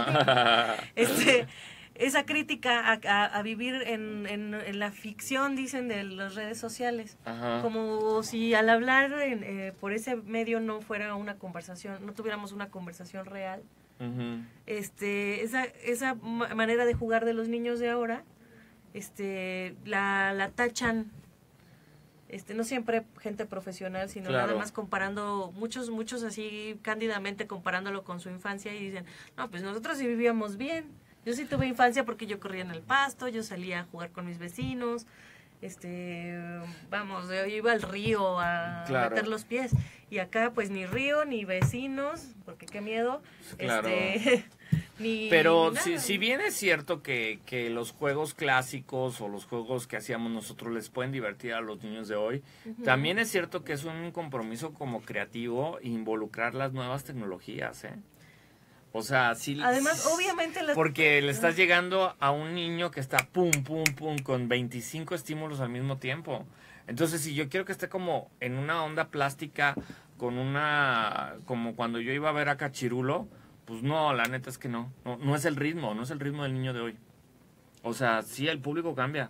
este, esa crítica a, a, a vivir en, en, en la ficción, dicen, de las redes sociales. Ajá. Como si al hablar en, eh, por ese medio no fuera una conversación, no tuviéramos una conversación real. Uh-huh. Este, esa, esa manera de jugar de los niños de ahora, este, la, la tachan, este, no siempre gente profesional, sino claro. Nada más comparando, muchos, muchos así cándidamente comparándolo con su infancia y dicen, no, pues nosotros sí vivíamos bien, yo sí tuve infancia porque yo corría en el pasto, yo salía a jugar con mis vecinos, este, vamos, yo iba al río a claro. meter los pies. Y acá, pues, ni río, ni vecinos, porque qué miedo. Claro. Este, ni Pero nada. si, si bien es cierto que, que los juegos clásicos o los juegos que hacíamos nosotros les pueden divertir a los niños de hoy, uh-huh. También es cierto que es un compromiso como creativo involucrar las nuevas tecnologías, ¿eh? O sea, sí. Además, obviamente... Las... Porque le estás llegando a un niño que está pum, pum, pum, con veinticinco estímulos al mismo tiempo. Entonces, si yo quiero que esté como en una onda plástica, con una... como cuando yo iba a ver a Cachirulo, pues no, la neta es que no. No, no es el ritmo, no es el ritmo del niño de hoy. O sea, sí, el público cambia.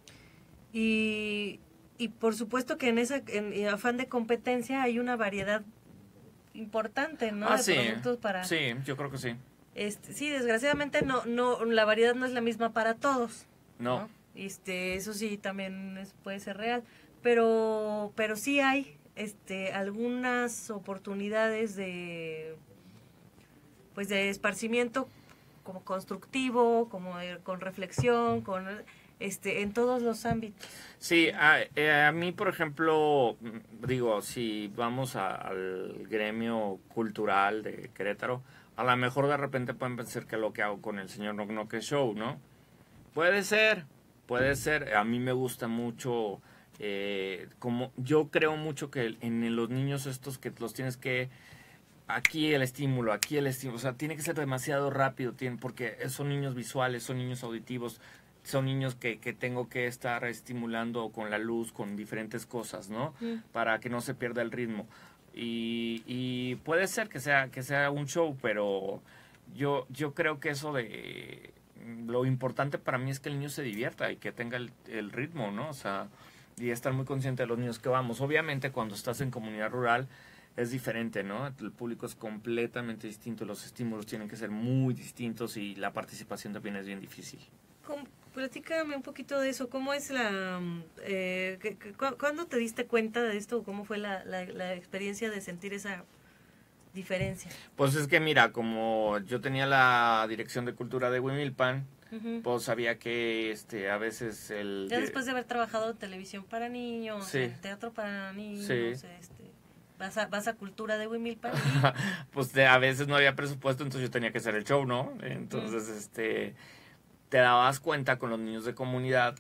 Y, y por supuesto que en ese en afán de competencia hay una variedad importante, ¿no? Ah, de sí. productos para... Sí, yo creo que sí. Este, sí, desgraciadamente no, no, la variedad no es la misma para todos. No. ¿no? Este, eso sí también es, puede ser real, pero, pero sí hay, este, algunas oportunidades de, pues de esparcimiento como constructivo, como de, con reflexión, con, este, en todos los ámbitos. Sí, a, a mí, por ejemplo, digo, si vamos a, al gremio cultural de Querétaro, a lo mejor de repente pueden pensar que lo que hago con el señor Knock Knock Show, ¿no? Puede ser, puede ser. A mí me gusta mucho, eh, como yo creo mucho que en los niños estos que los tienes que, aquí el estímulo, aquí el estímulo, o sea, tiene que ser demasiado rápido, tiene, porque son niños visuales, son niños auditivos, son niños que, que tengo que estar estimulando con la luz, con diferentes cosas, ¿no? Mm. Para que no se pierda el ritmo. Y, y puede ser que sea, que sea un show, pero yo, yo creo que eso de... Lo importante para mí es que el niño se divierta y que tenga el, el ritmo, ¿no? O sea, y estar muy consciente de los niños que vamos. Obviamente cuando estás en comunidad rural es diferente, ¿no? El público es completamente distinto, los estímulos tienen que ser muy distintos y la participación también es bien difícil. Com- Platícame un poquito de eso. ¿Cómo es la... Eh, que, que, cu- ¿Cuándo te diste cuenta de esto? ¿Cómo fue la, la, la experiencia de sentir esa diferencia? Pues es que mira, como yo tenía la dirección de cultura de Huimilpan, Uh-huh. pues sabía que este a veces el... Ya después de haber trabajado en televisión para niños, Sí. en teatro para niños, Sí. este, vas, a, vas a cultura de Huimilpan. pues de, a veces no había presupuesto, entonces yo tenía que hacer el show, ¿no? Entonces, mm. este, te dabas cuenta con los niños de comunidad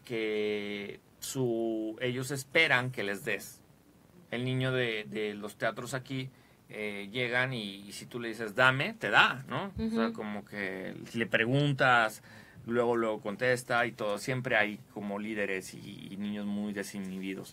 que su ellos esperan que les des. El niño de, de los teatros aquí eh, llegan y, y si tú le dices dame, te da, ¿no? Uh-huh. O sea, como que le preguntas, luego luego contesta y todo. Siempre hay como líderes y, y niños muy desinhibidos.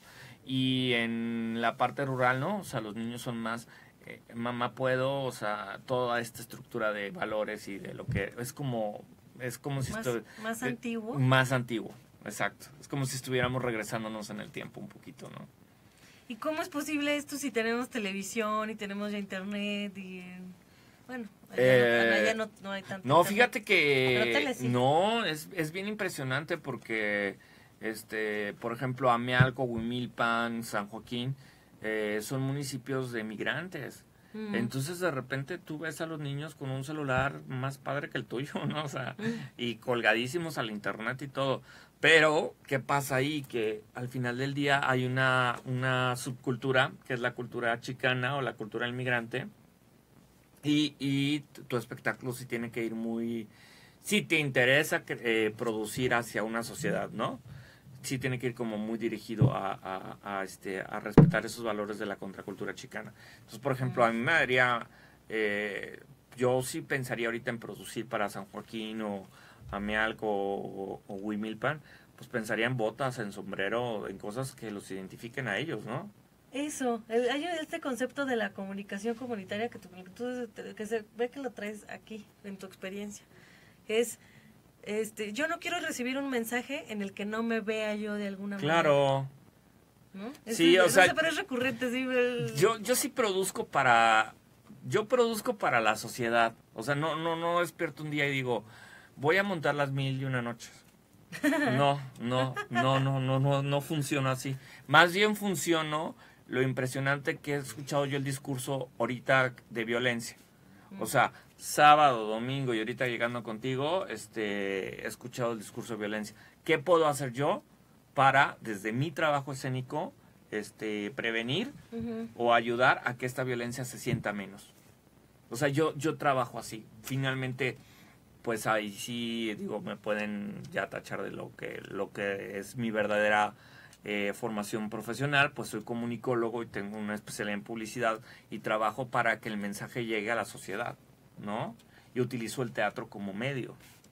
Y en la parte rural, ¿no? O sea, los niños son más, eh, mamá puedo, o sea, toda esta estructura de valores y de lo que es como, es como si más, esto, más eh, antiguo. Más antiguo, exacto. Es como si estuviéramos regresándonos en el tiempo un poquito, ¿no? ¿Y cómo es posible esto si tenemos televisión y tenemos ya internet y... Bueno, allá, eh, no, allá no, no hay tanto. No, fíjate que tele, sí. no, es, es bien impresionante porque, este, por ejemplo, Amealco, Huimilpan, San Joaquín, eh, son municipios de migrantes. Mm. Entonces, de repente, tú ves a los niños con un celular más padre que el tuyo, ¿no? O sea, mm. y colgadísimos al internet y todo. Pero, ¿qué pasa ahí? Que al final del día hay una, una subcultura, que es la cultura chicana o la cultura del migrante. Y, y tu espectáculo sí tiene que ir muy... Sí te interesa eh, producir hacia una sociedad, ¿no? Sí tiene que ir como muy dirigido a, a, a, este, a respetar esos valores de la contracultura chicana. Entonces, por ejemplo, a mí me daría... Eh, yo sí pensaría ahorita en producir para San Joaquín o Amealco o, o Huimilpan, pues pensaría en botas, en sombrero, en cosas que los identifiquen a ellos, ¿no? Eso, el, hay este concepto de la comunicación comunitaria que, tú, que se ve que lo traes aquí en tu experiencia, que es, este, yo no quiero recibir un mensaje en el que no me vea yo de alguna claro. manera. Claro. ¿No? Sí, es, o sea, no sé, pero es recurrente, sí. El... Yo, yo sí produzco para, yo produzco para la sociedad, o sea, no, no, no despierto un día y digo, voy a montar las mil y una noches. No, no, no, no, no, no, no funciona así. Más bien funcionó lo impresionante que he escuchado yo el discurso ahorita de violencia. O sea, sábado, domingo y ahorita llegando contigo, este, he escuchado el discurso de violencia. ¿Qué puedo hacer yo para, desde mi trabajo escénico, este, prevenir uh-huh. o ayudar a que esta violencia se sienta menos? O sea, yo, yo trabajo así. Finalmente, pues ahí sí, digo, me pueden ya tachar de lo que, lo que es mi verdadera eh, formación profesional. Pues soy comunicólogo y tengo una especialidad en publicidad y trabajo para que el mensaje llegue a la sociedad, ¿no? Y utilizo el teatro como medio.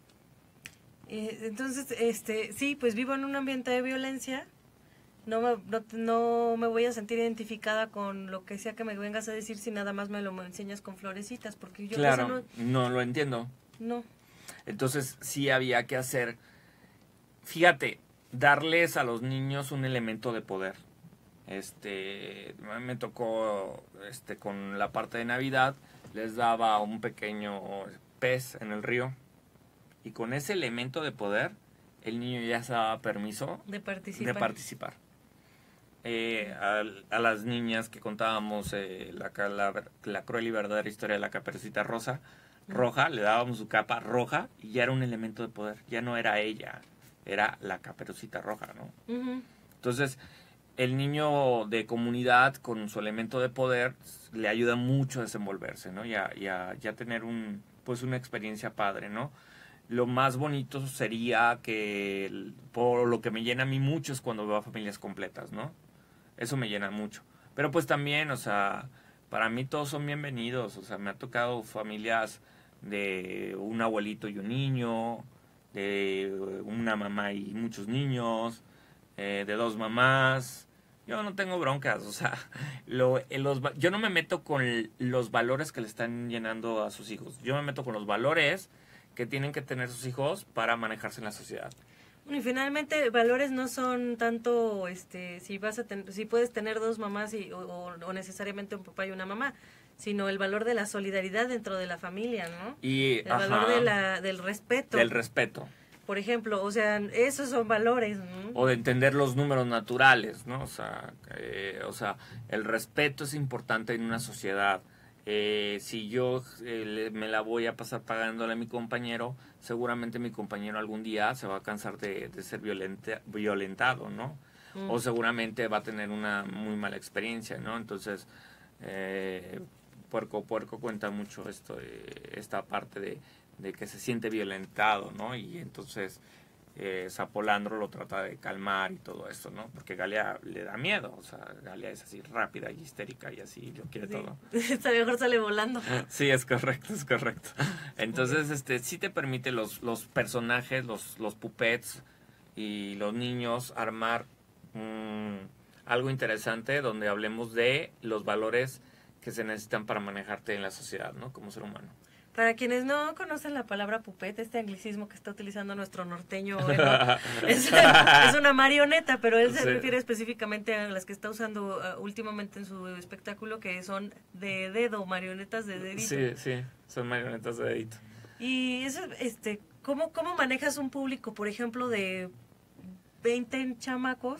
Eh, entonces, este, sí, pues vivo en un ambiente de violencia. No me, no, no me voy a sentir identificada con lo que sea que me vengas a decir si nada más me lo enseñas con florecitas, porque yo claro, no, no lo entiendo. No. Entonces sí había que hacer, fíjate, darles a los niños un elemento de poder. Este, me tocó este con la parte de Navidad, les daba un pequeño pez en el río y con ese elemento de poder el niño ya se daba permiso de participar. De participar. Eh, a, a las niñas que contábamos eh, la, la, la cruel y verdadera historia de la Caperucita Rosa, roja, le dábamos su capa roja y ya era un elemento de poder, ya no era ella, era la Caperucita Roja, ¿no? Uh-huh. Entonces, el niño de comunidad con su elemento de poder le ayuda mucho a desenvolverse, ¿no? Y a, y a, y a tener un, pues una experiencia padre, ¿no? Lo más bonito sería que, por lo que me llena a mí mucho es cuando veo a familias completas, ¿no? Eso me llena mucho. Pero pues también, o sea, para mí todos son bienvenidos, o sea, me ha tocado familias de un abuelito y un niño, de una mamá y muchos niños, eh, de dos mamás, Yo no tengo broncas, o sea, lo, los, yo no me meto con los valores que le están llenando a sus hijos. Yo me meto con los valores que tienen que tener sus hijos para manejarse en la sociedad. Y finalmente, valores no son tanto, este, si vas a ten, si puedes tener dos mamás y, o, o necesariamente un papá y una mamá, sino el valor de la solidaridad dentro de la familia, ¿no? Y, el ajá, valor de la, del respeto. Del respeto. Por ejemplo, o sea, esos son valores, ¿no? O de entender los números naturales, ¿no? O sea, eh, o sea, el respeto es importante en una sociedad. Eh, si yo eh, me la voy a pasar pagándole a mi compañero, seguramente mi compañero algún día se va a cansar de, de ser violenta, violentado, ¿no? Mm. O seguramente va a tener una muy mala experiencia, ¿no? Entonces, eh, Puerco Puerco cuenta mucho esto, eh, esta parte de, de que se siente violentado, ¿no? Y entonces eh, Zapolandro lo trata de calmar y todo esto, ¿no? Porque Galia le da miedo, o sea, Galia es así rápida y histérica y así lo quiere sí. todo. A lo mejor sale volando. Sí, es correcto, es correcto. Entonces, este, sí te permite los, los personajes, los, los puppets y los niños armar mmm, algo interesante donde hablemos de los valores que se necesitan para manejarte en la sociedad, ¿no? Como ser humano. Para quienes no conocen la palabra puppet, este anglicismo que está utilizando nuestro norteño bueno, es, es una marioneta, pero él se sí. refiere específicamente a las que está usando uh, últimamente en su espectáculo, que son de dedo, marionetas de dedito. Sí, sí, son marionetas de dedito. Y eso, este, ¿cómo, cómo manejas un público, por ejemplo, de veinte chamacos,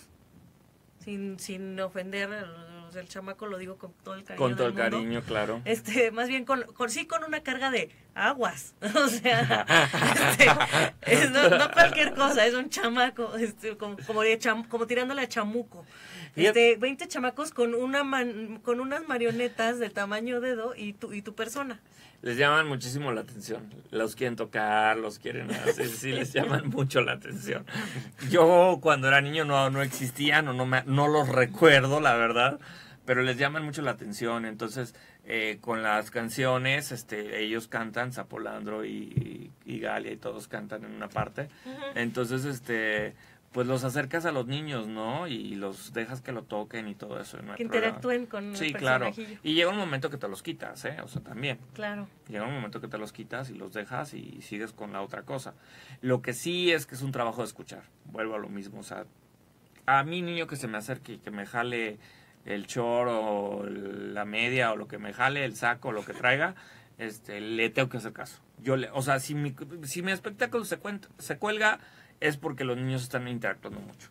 sin, sin ofender el chamaco, lo digo con todo el cariño con todo el mundo. cariño, claro, este más bien con, con sí con una carga de aguas, o sea, este, es, no, no cualquier cosa, es un chamaco, este, como como, de cham, como tirándole a chamuco, este, veinte chamacos con una man, con unas marionetas del tamaño dedo y tu y tu persona. Les llaman muchísimo la atención, los quieren tocar, los quieren hacer, sí, les llaman mucho la atención. Yo cuando era niño no, no existían o no, me, no los recuerdo, la verdad, pero les llaman mucho la atención. Entonces, eh, con las canciones, este, ellos cantan, Zapolandro y, y, y Galia y todos cantan en una parte. Uh-huh. Entonces, este... pues los acercas a los niños, ¿no? Y los dejas que lo toquen y todo eso. No hay que problema. Interactúen con sí, el claro. personajillo. Y llega un momento que te los quitas, ¿eh? O sea, también. Claro. Llega un momento que te los quitas y los dejas y sigues con la otra cosa. Lo que sí es que es un trabajo de escuchar. Vuelvo a lo mismo. O sea, a mi niño que se me acerque y que me jale el short o la media o lo que me jale, el saco, lo que traiga, este, le tengo que hacer caso. Yo le, o sea, si mi, si mi espectáculo se, cuenta, se cuelga, es porque los niños están interactuando mucho.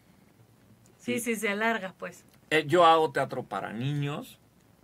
Sí, sí, se alarga, pues. Eh, yo hago teatro para niños.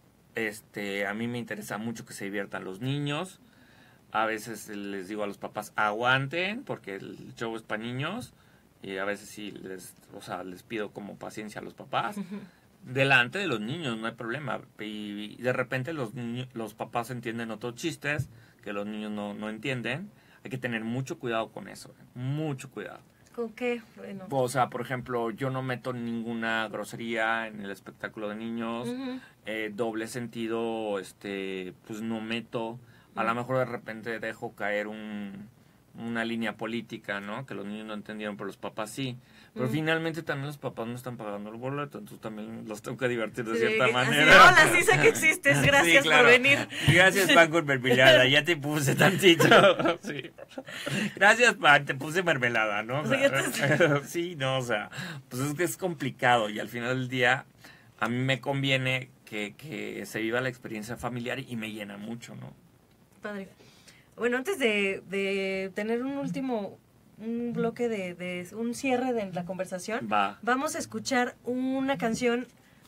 Este, a mí me interesa mucho que se diviertan los niños. A veces les digo a los papás, aguanten, porque el show es para niños. Y a veces sí les, o sea, les pido como paciencia a los papás. Uh-huh. Delante de los niños, no hay problema. Y, y de repente los niños, los papás entienden otros chistes que los niños no, no entienden. Hay que tener mucho cuidado con eso, mucho cuidado. ¿Con qué? Bueno. O sea, por ejemplo, yo no meto ninguna grosería en el espectáculo de niños, uh-huh. eh, doble sentido, este, pues no meto. A uh-huh. lo mejor de repente dejo caer un, una línea política, ¿no? Que los niños no entendieron, pero los papás sí. Pero uh-huh. finalmente también los papás no están pagando el boleto, entonces también los tengo que divertir de sí, cierta así, manera. Hola, sí sé que existes, gracias sí, claro. por venir. Gracias, pan con mermelada, ya te puse tantito. Sí. Gracias, pan, te puse mermelada, ¿no? O sea, sí, no, o sea, pues es que es complicado y al final del día a mí me conviene que, que se viva la experiencia familiar y me llena mucho, ¿no? Padre. Bueno, antes de, de tener un último... un bloque de, de un cierre de la conversación, Va. Vamos a escuchar una canción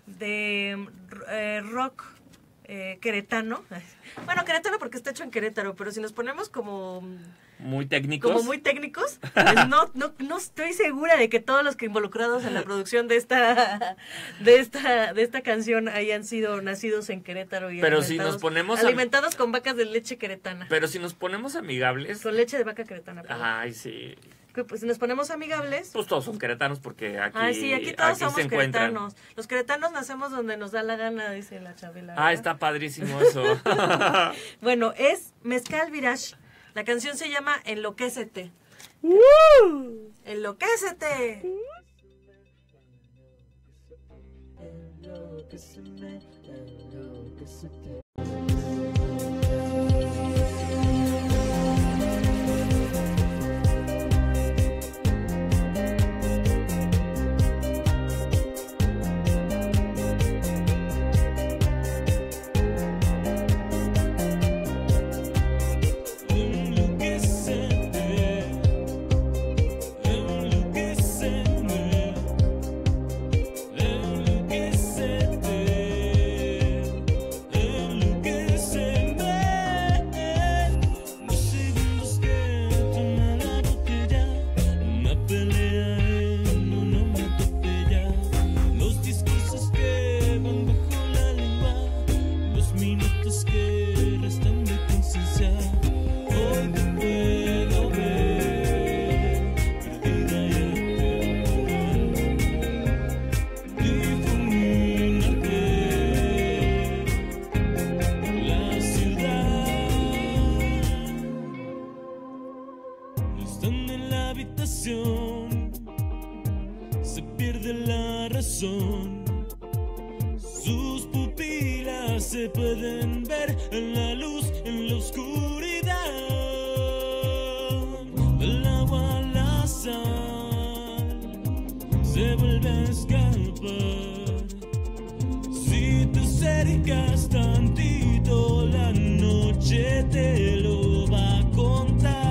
de eh, rock eh, queretano. Bueno, queretano porque está hecho en Querétaro, pero si nos ponemos como muy técnicos, como muy técnicos, pues no, no, no estoy segura de que todos los que involucrados en la producción de esta, de esta, de esta canción hayan sido nacidos en Querétaro y pero si nos ponemos alimentados a... con vacas de leche queretana. Pero si nos ponemos amigables, con leche de vaca queretana. Perdón. Ay, sí. Pues si nos ponemos amigables, pues todos son queretanos porque aquí, Ay, sí, aquí todos aquí somos se encuentran. Queretanos. Los queretanos nacemos donde nos da la gana, dice la Chabela. Ah, está padrísimo eso. Bueno, es Mezcal Virage. La canción se llama Enloquécete. ¡Uh! Enloquécete. enloqueceme, enloquecete. Se pierde la razón, sus pupilas se pueden ver en la luz, en la oscuridad, del agua a la sal, se vuelve a escapar. Si te acercas tantito, la noche te lo va a contar.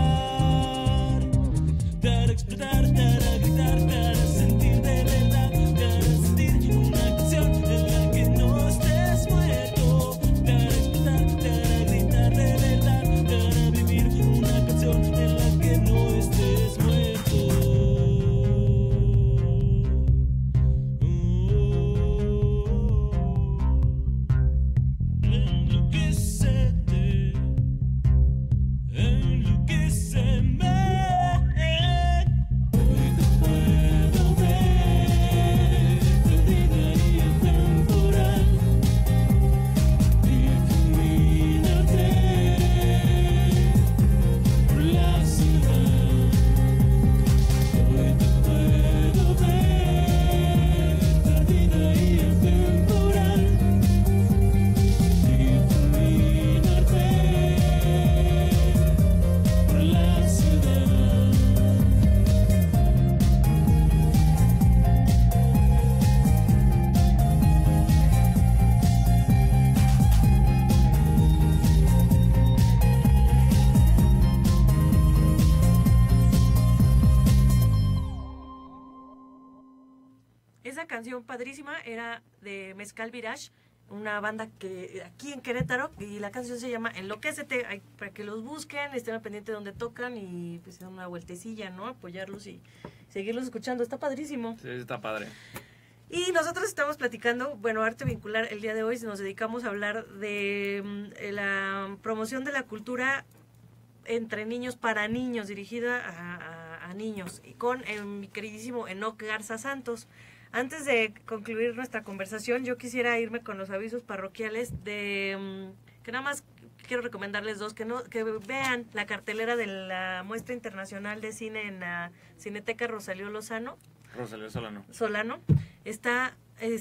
Explotar, para gritar, para sentir de verdad, para sentir una canción en la que no estés muerto. Para explotar, para gritar de verdad, para vivir una canción en la que no estés muerto. Enloquécete, enloquéceme. Esa canción padrísima era de Mezcal Virage, una banda que aquí en Querétaro, y la canción se llama Enloquécete, hay, para que los busquen, estén al pendiente de donde tocan y pues den una vueltecilla, ¿no? Apoyarlos y seguirlos escuchando, está padrísimo. Sí, está padre. Y nosotros estamos platicando, bueno, Arte Vincular, el día de hoy nos dedicamos a hablar de mm, la promoción de la cultura entre niños, para niños, dirigida a, a, a niños, y con eh, mi queridísimo Enoc Garza Santos. Antes de concluir nuestra conversación, yo quisiera irme con los avisos parroquiales de um, que nada más quiero recomendarles dos, que no que vean la cartelera de la Muestra Internacional de Cine en la Cineteca Rosalío Lozano. Rosalío Solano. Solano. Está,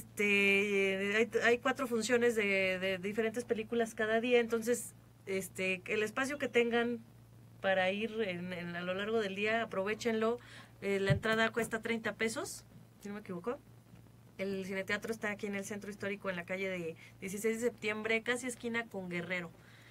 este, hay, hay cuatro funciones de, de diferentes películas cada día, entonces, este, el espacio que tengan para ir en, en, a lo largo del día, aprovechenlo. Eh, la entrada cuesta treinta pesos. Si no me equivoco. El cineteatro está aquí en el centro histórico, en la calle de dieciséis de septiembre, casi esquina con Guerrero.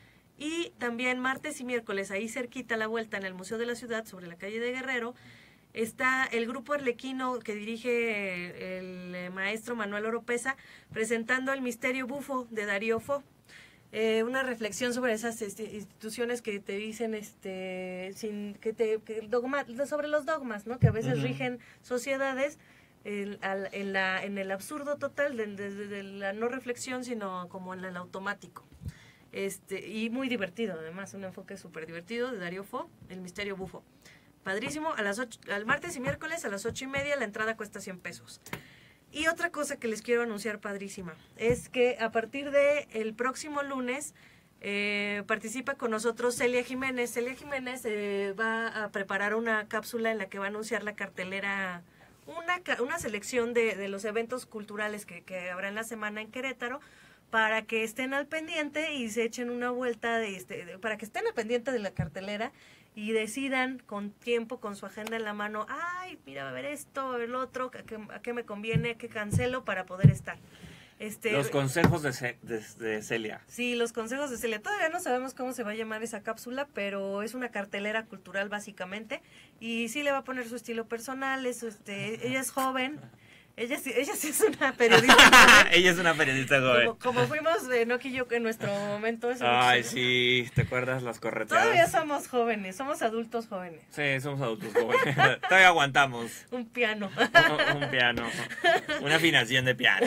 Y también martes y miércoles, ahí cerquita a la vuelta, en el Museo de la Ciudad, sobre la calle de Guerrero, está el grupo arlequino que dirige el maestro Manuel Oropesa, presentando El Misterio Bufo de Darío Fo. Eh, una reflexión sobre esas este, instituciones que te dicen, este, sin que te, que dogma, sobre los dogmas, ¿no? Que a veces uh-huh. rigen sociedades. El, al, en, la, en el absurdo total de, de, de, de la no reflexión, sino como en el automático. Este, y muy divertido, además, un enfoque súper divertido de Darío Fo, El Misterio Bufo. Padrísimo, a las ocho, al martes y miércoles a las ocho y media la entrada cuesta cien pesos. Y otra cosa que les quiero anunciar padrísima, es que a partir de el próximo lunes eh, participa con nosotros Celia Jiménez. Celia Jiménez eh, va a preparar una cápsula en la que va a anunciar la cartelera una, ca- una selección de, de los eventos culturales que, que habrá en la semana en Querétaro, para que estén al pendiente y se echen una vuelta, de este, de- para que estén al pendiente de la cartelera y decidan con tiempo, con su agenda en la mano, ay, mira, va a ver esto, el otro, a qué, a qué me conviene, a qué cancelo para poder estar. Este, Los consejos de, Ce- de, de Celia. Sí, los consejos de Celia. Todavía no sabemos cómo se va a llamar esa cápsula, pero es una cartelera cultural básicamente. Y sí le va a poner su estilo personal. Es, este, ella es joven. Ella sí, ella sí es una periodista joven. Ella es una periodista joven. Como, como fuimos de Noki y yo en nuestro momento. ese- Ay, sí, ¿te acuerdas las correteadas? Todavía somos jóvenes, somos adultos jóvenes. Sí, somos adultos jóvenes. Todavía aguantamos. Un piano. Un, un piano. Una afinación de piano.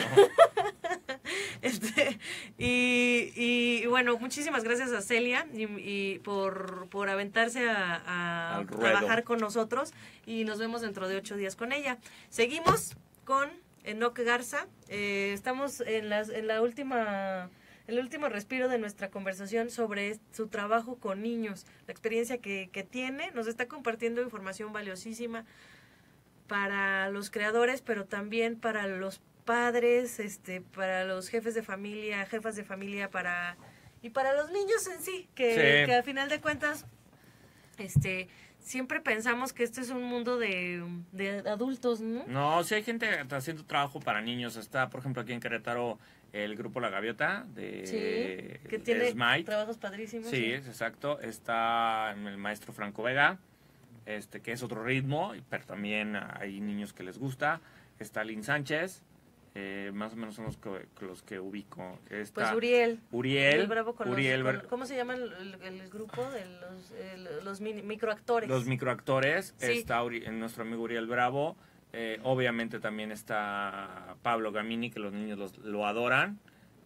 Este, y, y bueno, muchísimas gracias a Celia y, y por, por aventarse a, a Al ruedo. trabajar con nosotros y nos vemos dentro de ocho días con ella. Seguimos con Enoc Garza. Eh, estamos en, las, en la última... el último respiro de nuestra conversación sobre su trabajo con niños, la experiencia que, que tiene. Nos está compartiendo información valiosísima para los creadores, pero también para los padres, este, para los jefes de familia, jefas de familia, para y para los niños en sí, que, Sí. que al final de cuentas, este, siempre pensamos que este es un mundo de, de adultos, ¿no? No, sí hay gente haciendo trabajo para niños. Está, por ejemplo, aquí en Querétaro, el grupo La Gaviota de, Sí, que de tiene Smite. trabajos padrísimos. Sí, es exacto. Está el maestro Franco Vega, este que es otro ritmo, pero también hay niños que les gusta. Está Lynn Sánchez, eh, más o menos son los que, los que ubico. Está Pues Uriel. Uriel, El Bravo con Uriel, los, Bra- con- ¿cómo se llama el, el- el grupo de los, el- los mini- microactores? los microactores. Sí. Está Uri- nuestro amigo Uriel Bravo. Eh, obviamente también está Pablo Gamini, que los niños los- lo adoran.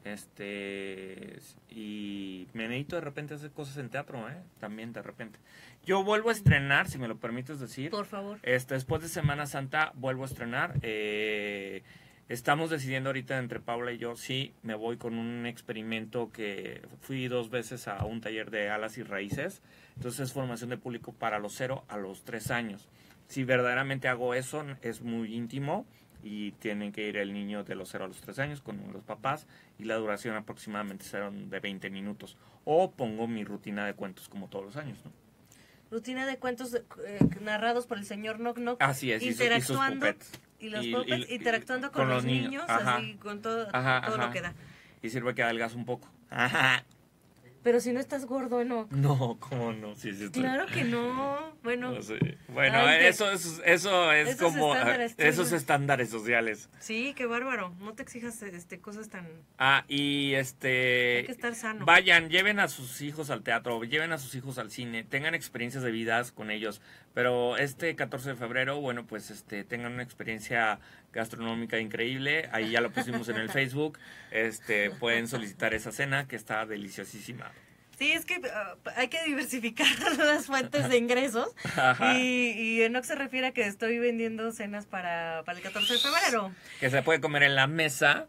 Este y Menedito de repente hace cosas en teatro, ¿eh? También de repente. Yo vuelvo a estrenar, si me lo permites decir. Por favor. Este, después de Semana Santa vuelvo a estrenar. Eh, estamos decidiendo ahorita entre Paula y yo si me voy con un experimento que fui dos veces a un taller de alas y raíces. Entonces es formación de público para los cero a los tres años. Si verdaderamente hago eso, es muy íntimo y tienen que ir el niño de los cero a los tres años con los papás y la duración aproximadamente será de veinte minutos. O pongo mi rutina de cuentos como todos los años, ¿no? Rutina de cuentos eh, narrados por el señor Knock Knock. Así es, y, su- y sus interactuando puppets. y los Y- puppets, y- interactuando con, los niños, ajá. así con todo, Ajá, todo ajá. lo que da. Y sirve que adelgaza un poco. Ajá. Pero si no estás gordo, no. No, ¿cómo no? Sí, sí estoy. Claro que no. Bueno, No sé. Bueno, Ay, que- eso es, eso es esos como estándares eh, esos tuyos. estándares sociales. sí, qué bárbaro. No te exijas este cosas tan... Ah, y este... Hay que estar sano. Vayan, lleven a sus hijos al teatro, lleven a sus hijos al cine, tengan experiencias de vidas con ellos. Pero este catorce de febrero, bueno, pues este tengan una experiencia gastronómica increíble. Ahí ya lo pusimos en el Facebook. Este, pueden solicitar esa cena que está deliciosísima. Sí, es que ah, hay que diversificar las fuentes de ingresos. Ajá. Y, y Enoch se refiere a que estoy vendiendo cenas para, para el catorce de febrero. Que se puede comer en la mesa.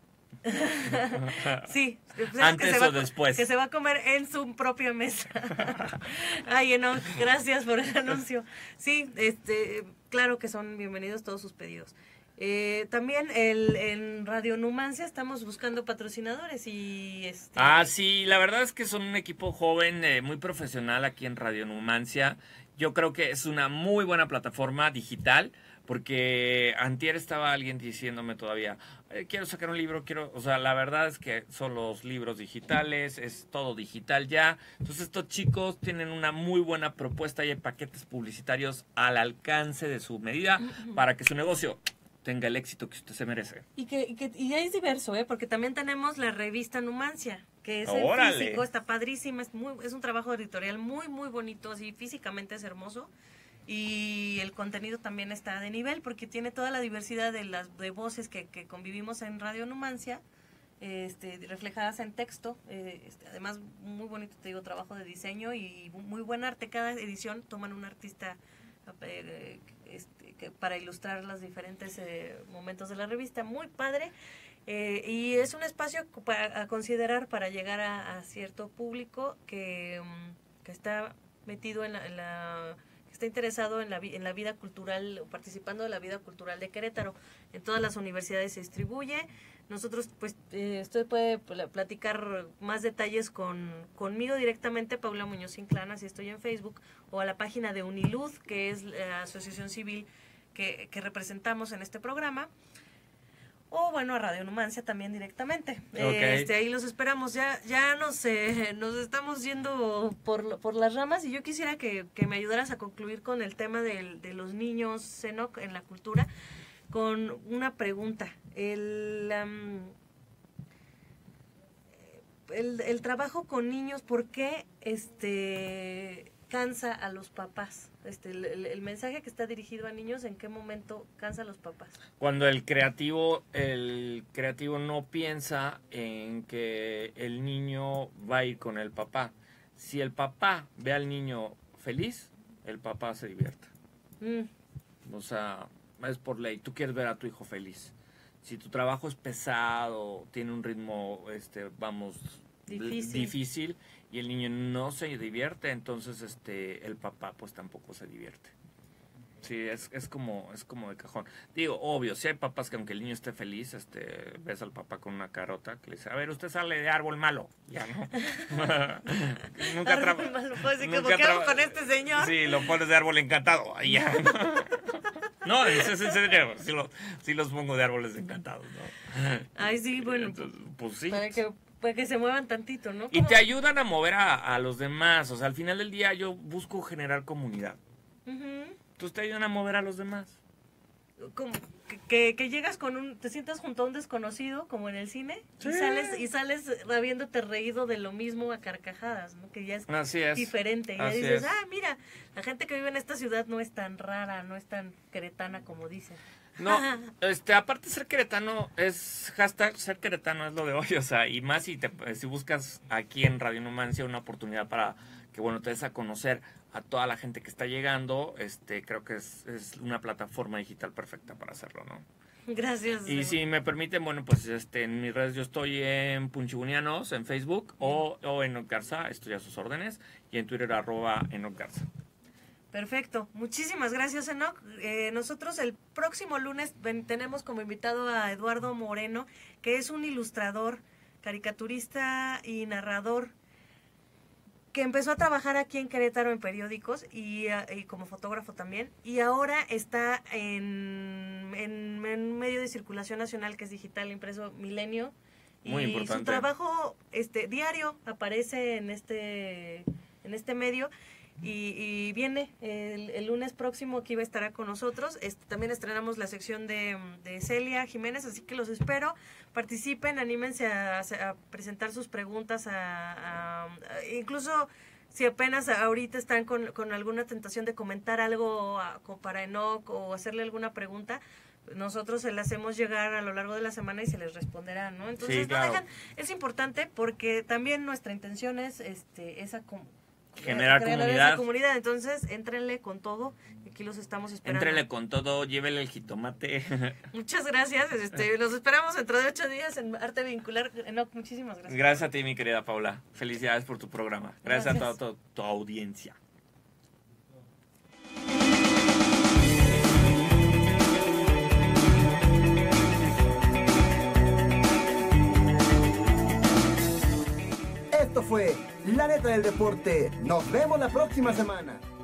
Sí. o sea, que Antes se va o a co- después. Que se va a comer en su propia mesa. Ay, Enoch, gracias por el anuncio. Sí, este, claro que son bienvenidos todos sus pedidos. Eh, también el, en Radio Numancia estamos buscando patrocinadores y... Este, Ah, sí, la verdad es que son un equipo joven, eh, muy profesional aquí en Radio Numancia. Yo creo que es una muy buena plataforma digital, porque antier estaba alguien diciéndome todavía, eh, quiero sacar un libro, quiero, o sea, la verdad es que son los libros digitales, es todo digital ya. Entonces estos chicos tienen una muy buena propuesta y hay paquetes publicitarios al alcance de su medida para que su negocio tenga el éxito que usted se merece. Y que, y que y es diverso, ¿eh? Porque también tenemos la revista Numancia, que es en ¡Órale! físico, está padrísima, es muy es un trabajo editorial muy, muy bonito, así físicamente es hermoso. Y el contenido también está de nivel, porque tiene toda la diversidad de las de voces que, que convivimos en Radio Numancia, este, reflejadas en texto. Eh, este, además, muy bonito, te digo, trabajo de diseño y muy buen arte. Cada edición toman un artista eh, este, que, para ilustrar los diferentes eh, momentos de la revista. Muy padre. Eh, y es un espacio para, a considerar para llegar a, a cierto público que, um, que está metido en la, en la está interesado en la, vi- en la vida cultural, o participando de la vida cultural de Querétaro. En todas las universidades se distribuye. Nosotros, pues, eh, usted puede pl- platicar más detalles con conmigo directamente, Paula Muñoz Inclán, así estoy en Facebook, o a la página de Unilud, que es la asociación civil que, que representamos en este programa. O bueno, a Radio Numancia también directamente. Ok. Eh, este, ahí los esperamos. Ya ya nos, eh, nos estamos yendo por, lo- por las ramas y yo quisiera que, que me ayudaras a concluir con el tema del, de los niños, Enoch, en la cultura, con una pregunta. El, am, el, el trabajo con niños, ¿por qué este, cansa a los papás? Este, el, el- el mensaje que está dirigido a niños, ¿en qué momento cansa a los papás? Cuando el creativo, el creativo no piensa en que el niño va a ir con el papá. Si el papá ve al niño feliz, el papá se divierte. Mm. O sea, es por ley. Tú quieres ver a tu hijo feliz. Si tu trabajo es pesado, tiene un ritmo, este, vamos, Difícil. difícil y el niño no se divierte, entonces este el papá pues tampoco se divierte. Sí, es, es como es como de cajón. Digo, obvio, si hay papás que aunque el niño esté feliz, este ves al papá con una carota que le dice, a ver, usted sale de árbol malo. Ya no. nunca Árbol traba- malo, pues, así como, nunca ¿qué hago traba- con este señor? Sí, lo pones de árbol encantado. Ahí ya. No, eso es en serio. Sí, lo- sí los pongo de árboles encantados, ¿no? Ay, sí, bueno, Entonces, pues sí. para que, para que se muevan tantito, ¿no? Y Como- te ayudan a mover a, a los demás. O sea, al final del día yo busco generar comunidad. Ujú. Entonces te ayudan a mover a los demás. Como que, que, que llegas con un, te sientas junto a un desconocido, como en el cine, Sí. y sales, y sales habiéndote reído de lo mismo a carcajadas, ¿no? Que ya es Así es. diferente. Y ya Así dices, es. ah, mira, la gente que vive en esta ciudad no es tan rara, no es tan queretana como dicen. No, este, aparte ser queretano es hashtag ser queretano es lo de hoy, o sea, y más si te si buscas aquí en Radio Numancia una oportunidad para que bueno te des a conocer a toda la gente que está llegando, este, creo que es, es una plataforma digital perfecta para hacerlo, ¿no? Gracias. Y eh. si me permiten, bueno, pues este, en mis redes yo estoy en Punchibunianos, en Facebook, o, o en Enoch Garza, estoy a sus órdenes, y en Twitter arroba Enoch Garza. Perfecto. Muchísimas gracias, Enoch. Eh, nosotros el próximo lunes ven- tenemos como invitado a Eduardo Moreno, que es un ilustrador, caricaturista y narrador que empezó a trabajar aquí en Querétaro en periódicos y, eh, y como fotógrafo también, y ahora está en, en, en un medio de circulación nacional que es digital, impreso Milenio. Muy y importante. su trabajo este diario aparece en este en este medio y, y viene el, el lunes próximo que iba a estar con nosotros. Este, también estrenamos la sección de, de Celia Jiménez, así que los espero. Participen, anímense a, a presentar sus preguntas, a, a- a- incluso si apenas ahorita están con, con alguna tentación de comentar algo a- co- para Enoch o hacerle alguna pregunta, nosotros se las hacemos llegar a lo largo de la semana y se les responderá, ¿no? Entonces, Sí, claro. no dejan, es importante porque también nuestra intención es este esa com- Generar crear comunidad. esa comunidad. Entonces, éntrenle con todo, aquí los estamos esperando. Éntrele con todo, llévele el jitomate. Muchas gracias, este, los esperamos dentro de ocho días en Arte Vincular. Enoch, muchísimas gracias. Gracias a ti, mi querida Paula. Felicidades por tu programa. Gracias, Gracias. a toda tu, tu audiencia. Esto fue La Neta del Deporte. Nos vemos la próxima semana.